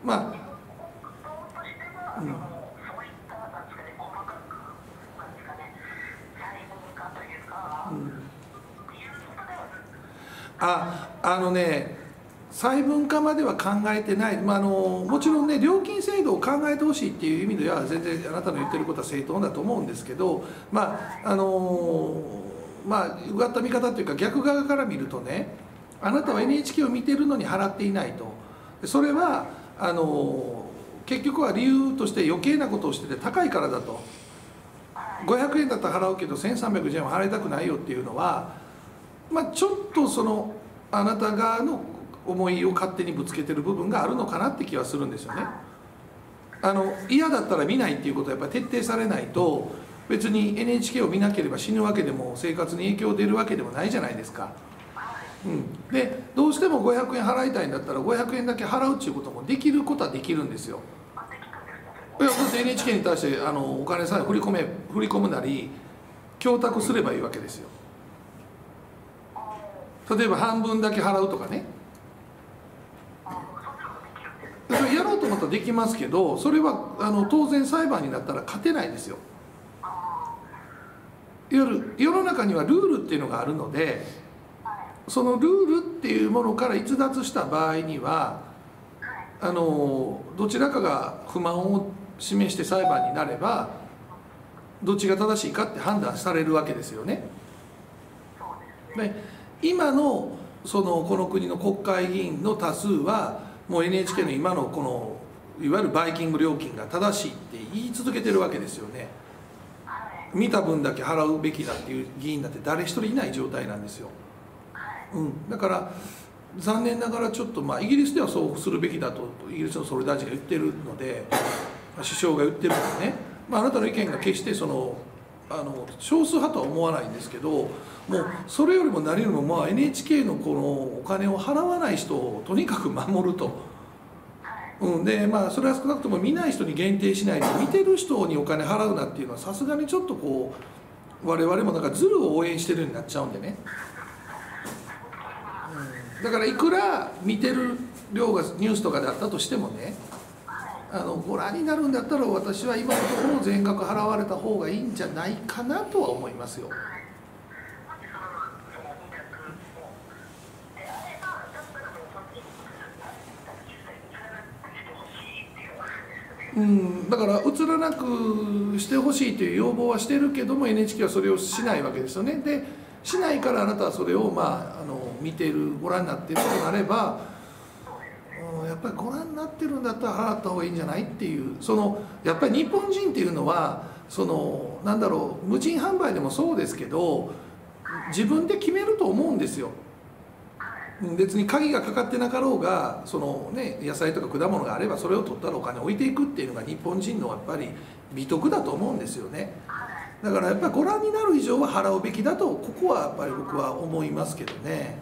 細分化までは考えてない、もちろんね料金制度を考えてほしいっていう意味では全然あなたの言ってることは正当だと思うんですけど、うがった見方というか逆側から見るとね、あなたは NHK を見てるのに払っていないと。それは結局は理由として余計なことをしてて高いからだと。500円だったら払うけど1310円は払いたくないよっていうのは、ちょっとそのあなた側の思いを勝手にぶつけてる部分があるのかなって気はするんですよね。嫌だったら見ないっていうことはやっぱり徹底されないと、別に NHK を見なければ死ぬわけでも生活に影響出るわけでもないじゃないですか。でどうしても500円払いたいんだったら500円だけ払うっていうこともできることはできるんですよ。いやだって NHK に対してお金さえ振り込むなり供託すればいいわけですよ。例えば半分だけ払うとかね、それやろうと思ったらできますけど、それは当然裁判になったら勝てないですよ。世の中にはルールっていうのがあるので、そのルールっていうものから逸脱した場合にはどちらかが不満を示して裁判になればどっちが正しいかって判断されるわけですよね。で今のこの国の国会議員の多数はもう NHK の今のこのいわゆるバイキング料金が正しいって言い続けてるわけですよね。見た分だけ払うべきだっていう議員だって誰一人いない状態なんですよ。だから残念ながらちょっとイギリスではそうするべきだとイギリスの総理大臣が言ってるので、首相が言ってるのでね、あなたの意見が決して少数派とは思わないんですけど、もうそれよりも何よりもNHK のこのお金を払わない人をとにかく守ると。でそれは少なくとも見ない人に限定しないで見てる人にお金払うなっていうのはさすがにちょっと我々もズルを応援してるようになっちゃうんでね。だからいくら見てる量がニュースとかであったとしてもね、ご覧になるんだったら私は今のところ全額払われた方がいいんじゃないかなとは思いますよ。だから映らなくしてほしいという要望はしてるけども NHK はそれをしないわけですよね。でしないからあなたはそれを見てるご覧になっているとなれば、やっぱりご覧になってるんだったら払った方がいいんじゃないっていう、やっぱり日本人っていうのは無人販売でもそうですけど自分で決めると思うんですよ。 別に鍵がかかってなかろうがその、ね、野菜とか果物があればそれを取ったらお金を置いていくっていうのが日本人のやっぱり美徳だと思うんですよね。だからやっぱりご覧になる以上は払うべきだとここはやっぱり僕は思いますけどね。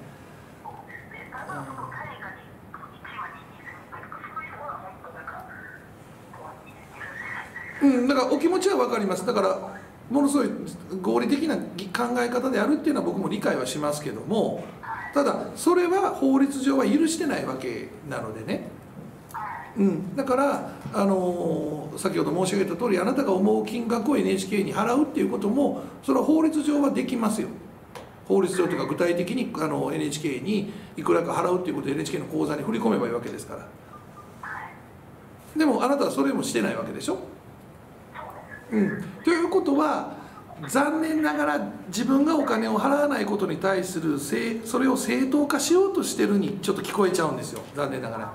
だからお気持ちは分かります。だからものすごい合理的な考え方であるっていうのは僕も理解はしますけども、ただそれは法律上は許してないわけなのでね、だから先ほど申し上げた通りあなたが思う金額を NHK に払うっていうこともそれは法律上はできますよ。法律上とか具体的にNHK にいくらか払うっていうことで NHK の口座に振り込めばいいわけですから。でもあなたはそれもしてないわけでしょ。ということは残念ながら自分がお金を払わないことに対するそれを正当化しようとしてるにちょっと聞こえちゃうんですよ、残念ながら。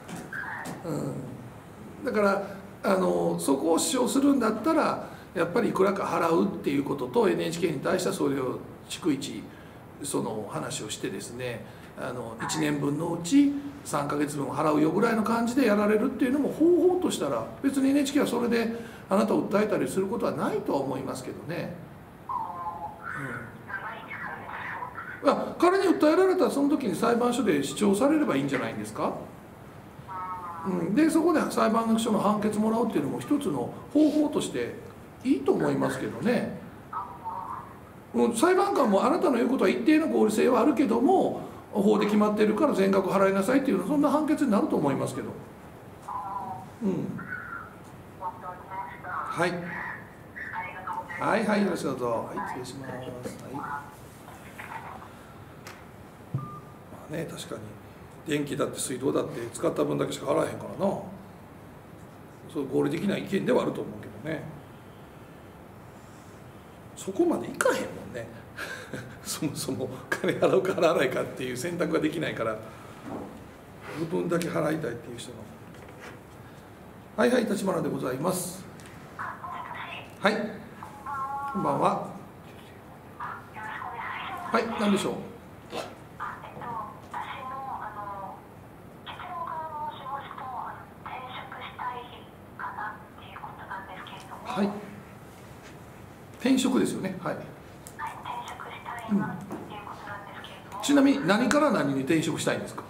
だからそこを主張するんだったらやっぱりいくらか払うっていうことと NHK に対してはそれを逐一その話をしてですね、1年分のうち3ヶ月分払うよぐらいの感じでやられるっていうのも方法としたら別に NHK はそれであなたを訴えたりすることはないとは思いますけどね。彼に訴えられたらその時に裁判所で主張されればいいんじゃないんですか。でそこで裁判所の判決もらうっていうのも一つの方法としていいと思いますけどね。裁判官もあなたの言うことは一定の合理性はあるけども法で決まっているから全額払いなさいっていうのそんな判決になると思いますけど。はい。はいはい、よろしくどうぞ。はい、失礼します。はい。まあね、確かに電気だって水道だって使った分だけしか払えへんからな。そう合理的な意見ではあると思うけどね。そこまでいかへんもんね。そもそも金払うか払わないかっていう選択ができないから部分だけ払いたいっていう人の。はいはい、立花でございます。はい、こんばんは。はい、何でしょう。はい。転職ですよね。はい。ちなみに何から何に転職したいんですか。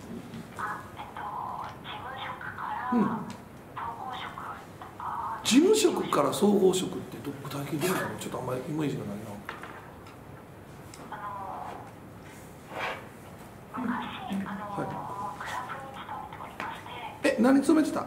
事務職から総合職って具体的にどうなの？ちょっとあんまりイメージがないな。何勤めてた？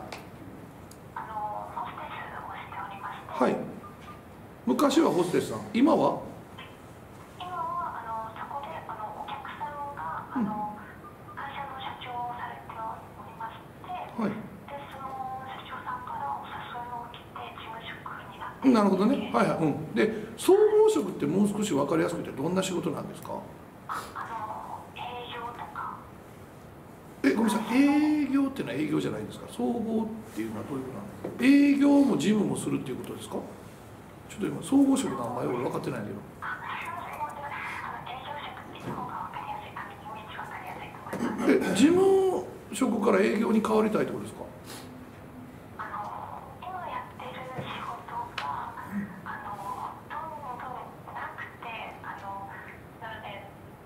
はい。昔はホステスさん、今は？ そこでお客さんが会社の社長をされておりまして、はい。でその社長さんからお誘いを受けて事務職になって。 なるほどね。はいはい。で総合職ってもう少し分かりやすくてどんな仕事なんですか？ 営業とか。 ごめんなさい。営業っていうのは営業じゃないんですか？総合っていうのはどういうことなんですか？営業も事務もするっていうことですか？ちょっと今総合職の名前俺分かってないけど。事務職から営業に変わりたいってことですか？ 今やってる仕事がどんどんなくてなので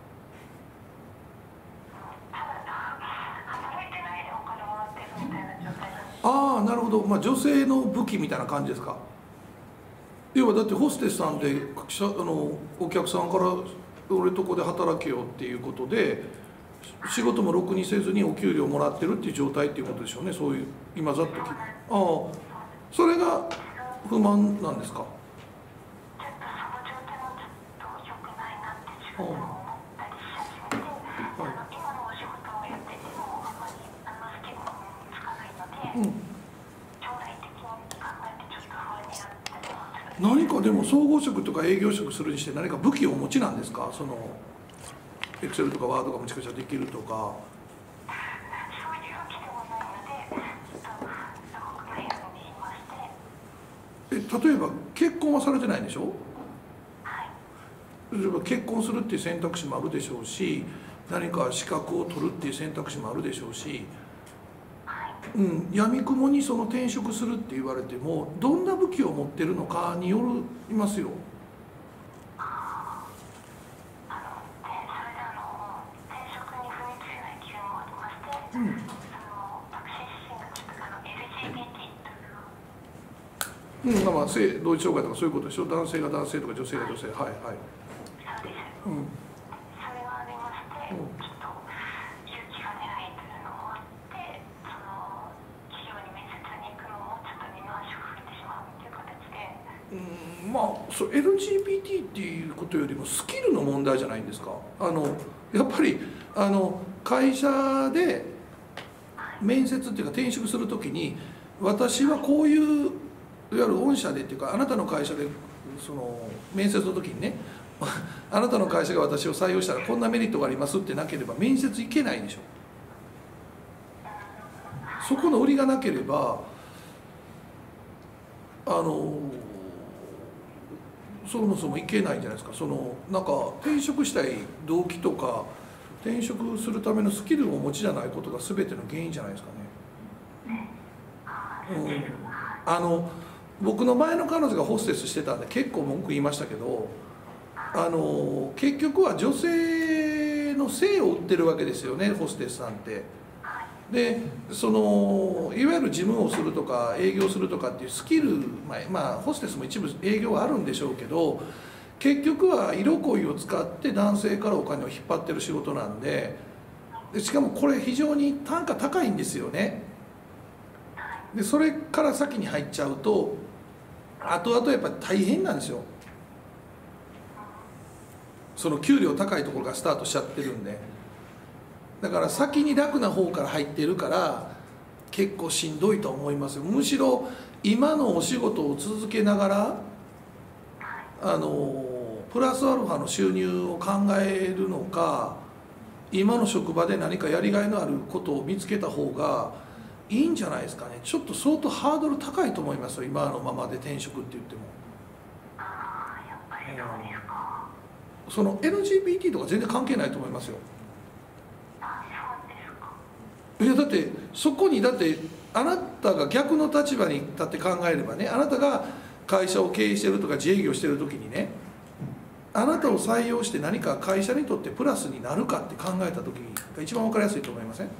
ただ働いてないでお金もらってるみたいな状態なんです。 ああ、なるほど。まあ女性の武器みたいな感じですか？要はだってホステスさんでお客さんから俺とこで働けよっていうことで仕事もろくにせずにお給料もらってるっていう状態っていうことでしょうね。そういう今ざっとああ、それが不満なんですか？ ちょっとその状態もちょっと良くないなって自分でも思ったりし始めて、今のお仕事をやっててもあんまりスケボーにつかないので、将来的に考えてちょっと不安になってます。 何かでも総合職とか営業職するにして何か武器をお持ちなんですか？そのエクセルとかワードがもしかしたらできるとか。 そういうわけでもないので、ちょっとすごく悩んでいまして。 例えば結婚はされてないんでしょ？ はい。 例えば結婚するっていう選択肢もあるでしょうし、 何か資格を取るっていう選択肢もあるでしょうし、闇雲にその転職するって言われてもどんな武器を持ってるのかによりますよ。まあ同一障害とかそういうことでしょ。男性が男性とか女性が女性、はいはい。それがありまして、ちょっと勇気が出ないというのもあって、その企業に面接に行くのもちょっと二の足を踏んでしまうという形で。まあそう LGBT っていうことよりもスキルの問題じゃないんですか。やっぱり会社で面接っていうか転職するときに、私はこういういわゆる御社でっていうか、あなたの会社でその面接の時にねあなたの会社が私を採用したらこんなメリットがありますってなければ面接行けないでしょ。そこの売りがなければそもそも行けないんじゃないですか。なんか転職したい動機とか転職するためのスキルをお持ちじゃないことが全ての原因じゃないですかね。僕の前の彼女がホステスしてたんで結構文句言いましたけど、結局は女性の性を売ってるわけですよね、ホステスさんって。でいわゆる事務をするとか営業するとかっていうスキル、まあホステスも一部営業はあるんでしょうけど、結局は色恋を使って男性からお金を引っ張ってる仕事なんで、しかもこれ非常に単価高いんですよね。でそれから先に入っちゃうと後々やっぱり大変なんですよ。その給料高いところがスタートしちゃってるんで、だから先に楽な方から入ってるから結構しんどいと思いますよ。むしろ今のお仕事を続けながらプラスアルファの収入を考えるのか、今の職場で何かやりがいのあることを見つけた方がいいんじゃないですかね。ちょっと相当ハードル高いと思いますよ、今のままで転職って言っても。その LGBT とか全然関係ないと思いますよ。いやだってそこにあなたが逆の立場に立って考えればね、あなたが会社を経営してるとか自営業してる時にね、あなたを採用して何か会社にとってプラスになるかって考えた時が一番分かりやすいと思いません？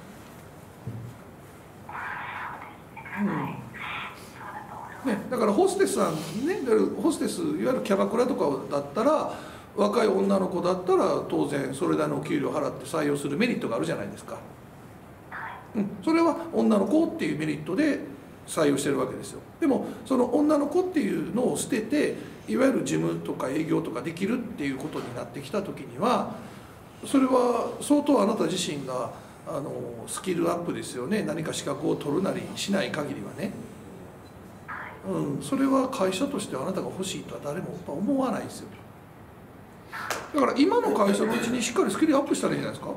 だからホステスさんね、ホステスいわゆるキャバクラとかだったら若い女の子だったら当然それなりのお給料払って採用するメリットがあるじゃないですか。それは女の子っていうメリットで採用してるわけですよ。でもその女の子っていうのを捨てていわゆる事務とか営業とかできるっていうことになってきた時には、それは相当あなた自身がスキルアップですよね。何か資格を取るなりしない限りはね、それは会社としてあなたが欲しいとは誰も思わないですよ。だから今の会社のうちにしっかりスキルアップしたらいいんじゃないですか。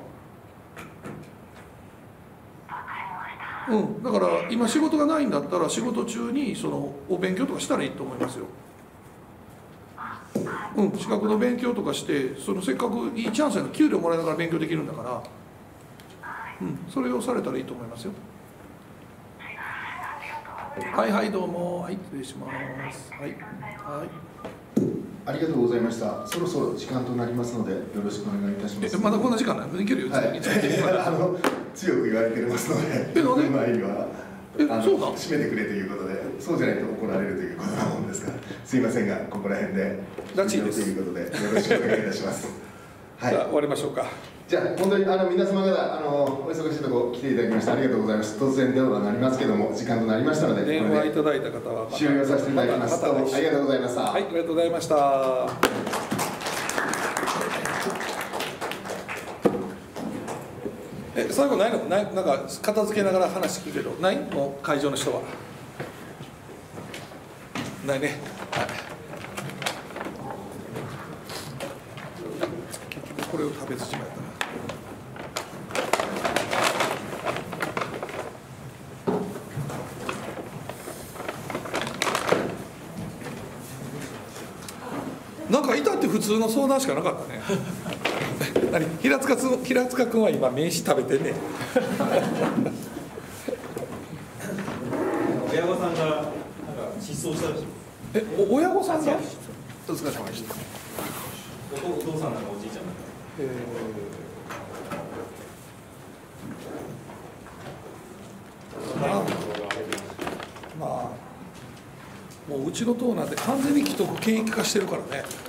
だから今仕事がないんだったら仕事中にそのお勉強とかしたらいいと思いますよ。資格の勉強とかしてせっかくいいチャンスやの給料もらいながら勉強できるんだから、それをされたらいいと思いますよ。はいはい、どうも、はい、失礼します。はい、はい、 ありがとうございました。そろそろ時間となりますのでよろしくお願いいたします。 まだこんな時間ないの？いけるよ。 はい、強く言われてますので、この前には締めてくれということで、そうじゃないと怒られるということなもんですから、すいませんがここら辺でらしいですということでよろしくお願いいたします。 はい、じゃあ終わりましょうか。 じゃあ本当に皆様方お忙しいところ来ていただきましてありがとうございます。突然電話になりますけども時間となりましたので、 電話いただいた方は終了させていただきます。どうもありがとうございました。 はい、ありがとうございました。最後ないの？なんか片付けながら話聞くけどない？もう会場の人はないね。はい、これを食べずしまったな。なんかいたって普通の相談しかなかったね。 平塚君は今名刺食べてね。 親御さんがなんか失踪したらしい。 親御さんが？ お疲れ様でした。 お父さんなんかおじいちゃんなんか。 まあもううちの党なんて完全に既得権益化してるからね。